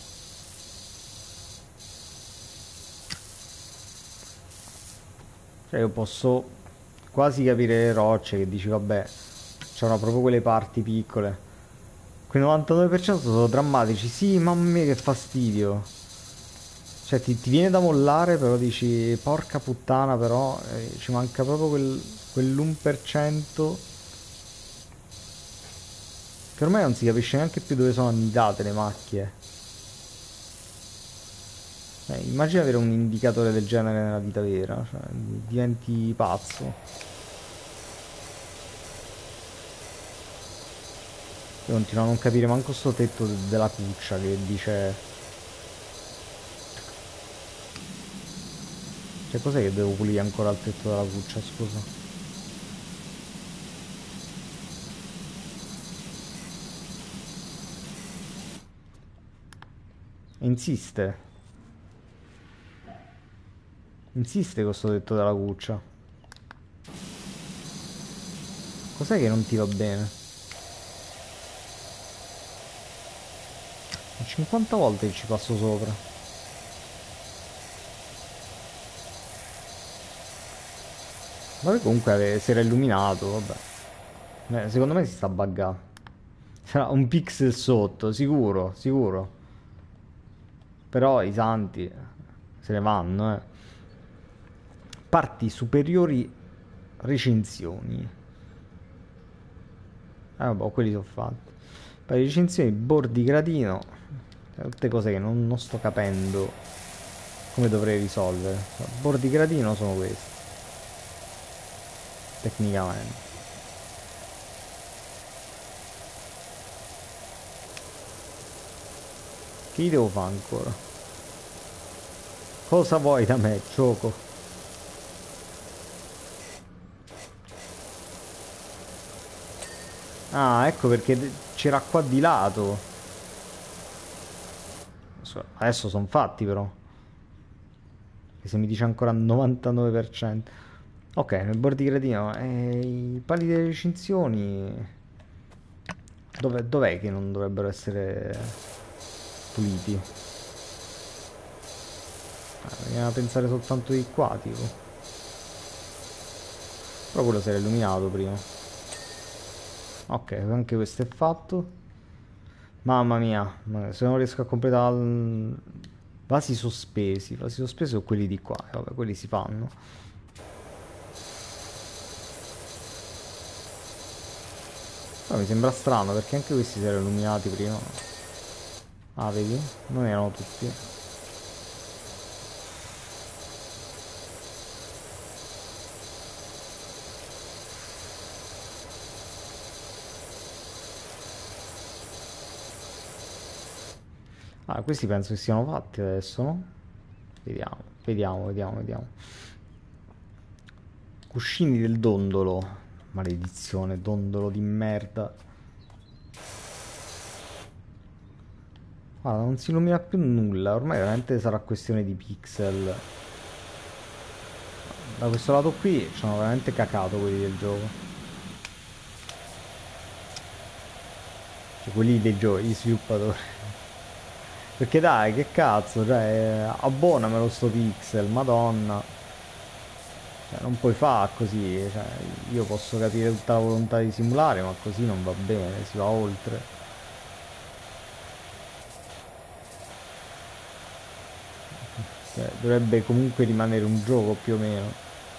A: Cioè io posso quasi capire le rocce che dici vabbè, c'erano proprio quelle parti piccole. Quei novantanove per cento sono drammatici, sì, mamma mia che fastidio. Cioè ti, ti viene da mollare però dici porca puttana però eh, ci manca proprio quel, quell'uno per cento che ormai non si capisce neanche più dove sono annidate le macchie. Eh, immagina avere un indicatore del genere nella vita vera, cioè diventi pazzo. Io continuo a non capire manco sto tetto de- della cuccia che dice... Cioè cos'è che devo pulire ancora il tetto della cuccia, scusa? Insiste. Insiste questo tetto della cuccia. Cos'è che non ti va bene? cinquanta volte che ci passo sopra. Ma poi comunque si era illuminato, vabbè. Eh, secondo me si sta buggando. Sarà un pixel sotto, sicuro, sicuro. Però i santi se ne vanno, eh. Parti superiori recinzioni. Eh vabbè, quelli sono fatti. Poi recinzioni, bordi gradino. Tutte cose che non, non sto capendo come dovrei risolvere. Bordi gradino sono questi, tecnicamente. Che gli devo fare ancora? Cosa vuoi da me, gioco? Ah, ecco perché de- c'era qua di lato. So- Adesso sono fatti però. Che se mi dice ancora novantanove per cento. Ok, nel bordi gradino. E i pali delle recinzioni. Dov'è, dov'è che non dovrebbero essere puliti? Ah, veniamo a pensare soltanto di qua, tipo. Però quello si era illuminato prima. Ok, anche questo è fatto. Mamma mia, ma se non riesco a completare... il- Vasi sospesi. Vasi sospesi sono quelli di qua. E vabbè, quelli si fanno. Però mi sembra strano perché anche questi si erano illuminati prima. Ah, vedi? Non erano tutti. Ah, questi penso che siano fatti adesso, no? Vediamo, vediamo, vediamo, vediamo. Cuscini del dondolo. Maledizione, dondolo di merda. Guarda, non si illumina più nulla. Ormai veramente sarà questione di pixel. Da questo lato qui ci hanno veramente cacato quelli del gioco. Cioè quelli dei giochi, gli sviluppatori. Perché dai, che cazzo, cioè, abbonamelo sto pixel, madonna. Cioè, non puoi fare così, cioè, io posso capire tutta la volontà di simulare, ma così non va bene, si va oltre. Cioè, dovrebbe comunque rimanere un gioco più o meno.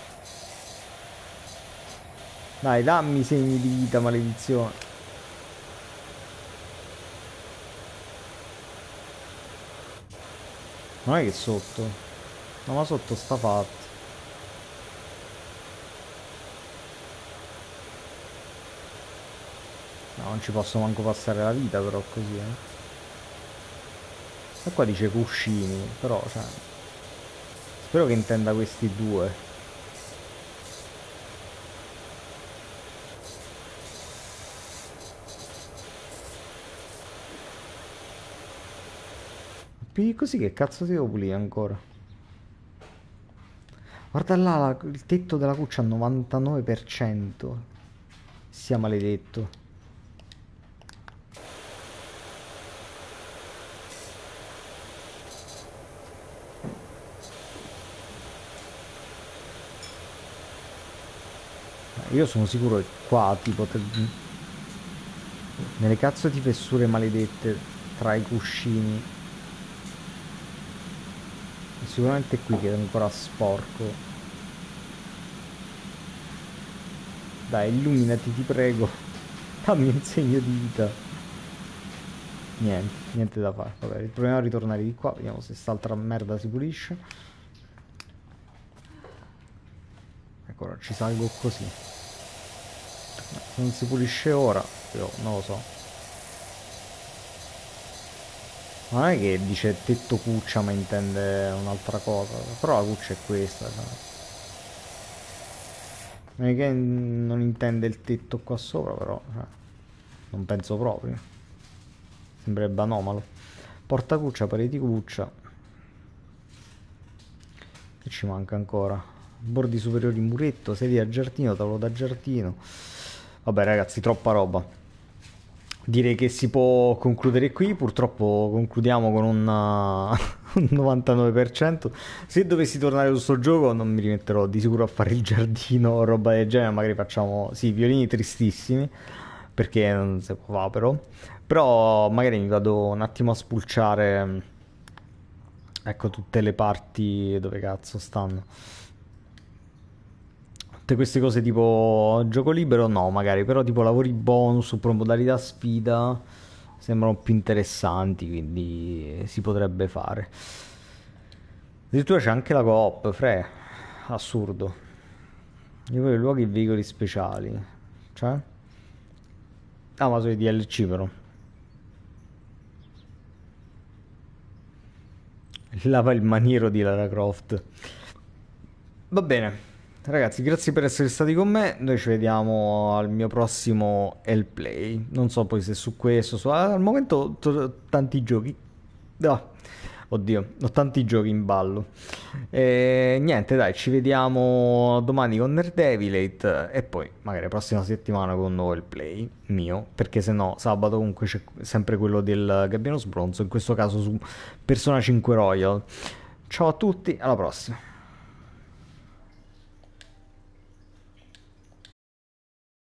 A: Dai, dammi segni di vita, maledizione. Non è che sotto. No, ma sotto sta fatto. No, non ci posso manco passare la vita però così, eh. E qua dice cuscini, però, cioè... Spero che intenda questi due. Più di così che cazzo ti devo pulire ancora? Guarda là, la- il tetto della cuccia al novantanove per cento. Sia maledetto. Io sono sicuro che qua, tipo, te- nelle cazzo di fessure maledette tra i cuscini, sicuramente è qui che è ancora sporco. Dai, illuminati, ti prego. Dammi un segno di vita. Niente, niente da fare. Vabbè, proviamo a ritornare di qua. Vediamo se st'altra merda si pulisce. Ecco, ora ci salgo così. Se non si pulisce ora, io non lo so. Ma non è che dice tetto cuccia, ma intende un'altra cosa. Però la cuccia è questa, cioè. Non è che non intende il tetto qua sopra, però. Cioè, non penso proprio. Sembrerebbe anomalo. Porta cuccia, pareti cuccia. Che ci manca ancora? Bordi superiori muretto, sedia a giardino, tavolo da giardino. Vabbè ragazzi, troppa roba. Direi che si può concludere qui. Purtroppo concludiamo con un, uh, un novantanove per cento. Se dovessi tornare su sto gioco non mi rimetterò di sicuro a fare il giardino o roba del genere. Magari facciamo, sì, violini tristissimi, perché non si può fare però. Però magari mi vado un attimo a spulciare, ecco, tutte le parti dove cazzo stanno. Tutte queste cose tipo gioco libero no, magari, però tipo lavori bonus oppure modalità sfida sembrano più interessanti, quindi si potrebbe fare. Addirittura c'è anche la coop, fre, assurdo. Io voglio luoghi e veicoli speciali. Cioè? Ah, ma sono i D L C però. Lava il maniero di Lara Croft. Va bene. Ragazzi, grazie per essere stati con me. Noi ci vediamo al mio prossimo Hellplay. Non so poi se su questo, su... al momento t- tanti giochi. No. Oddio, ho tanti giochi in ballo. E niente, dai, ci vediamo domani con Nerdevil e poi magari la prossima settimana con un nuovo Hellplay mio, perché se no sabato comunque c'è sempre quello del Gabbiano Sbronzo, in questo caso su Persona cinque Royal. Ciao a tutti, alla prossima.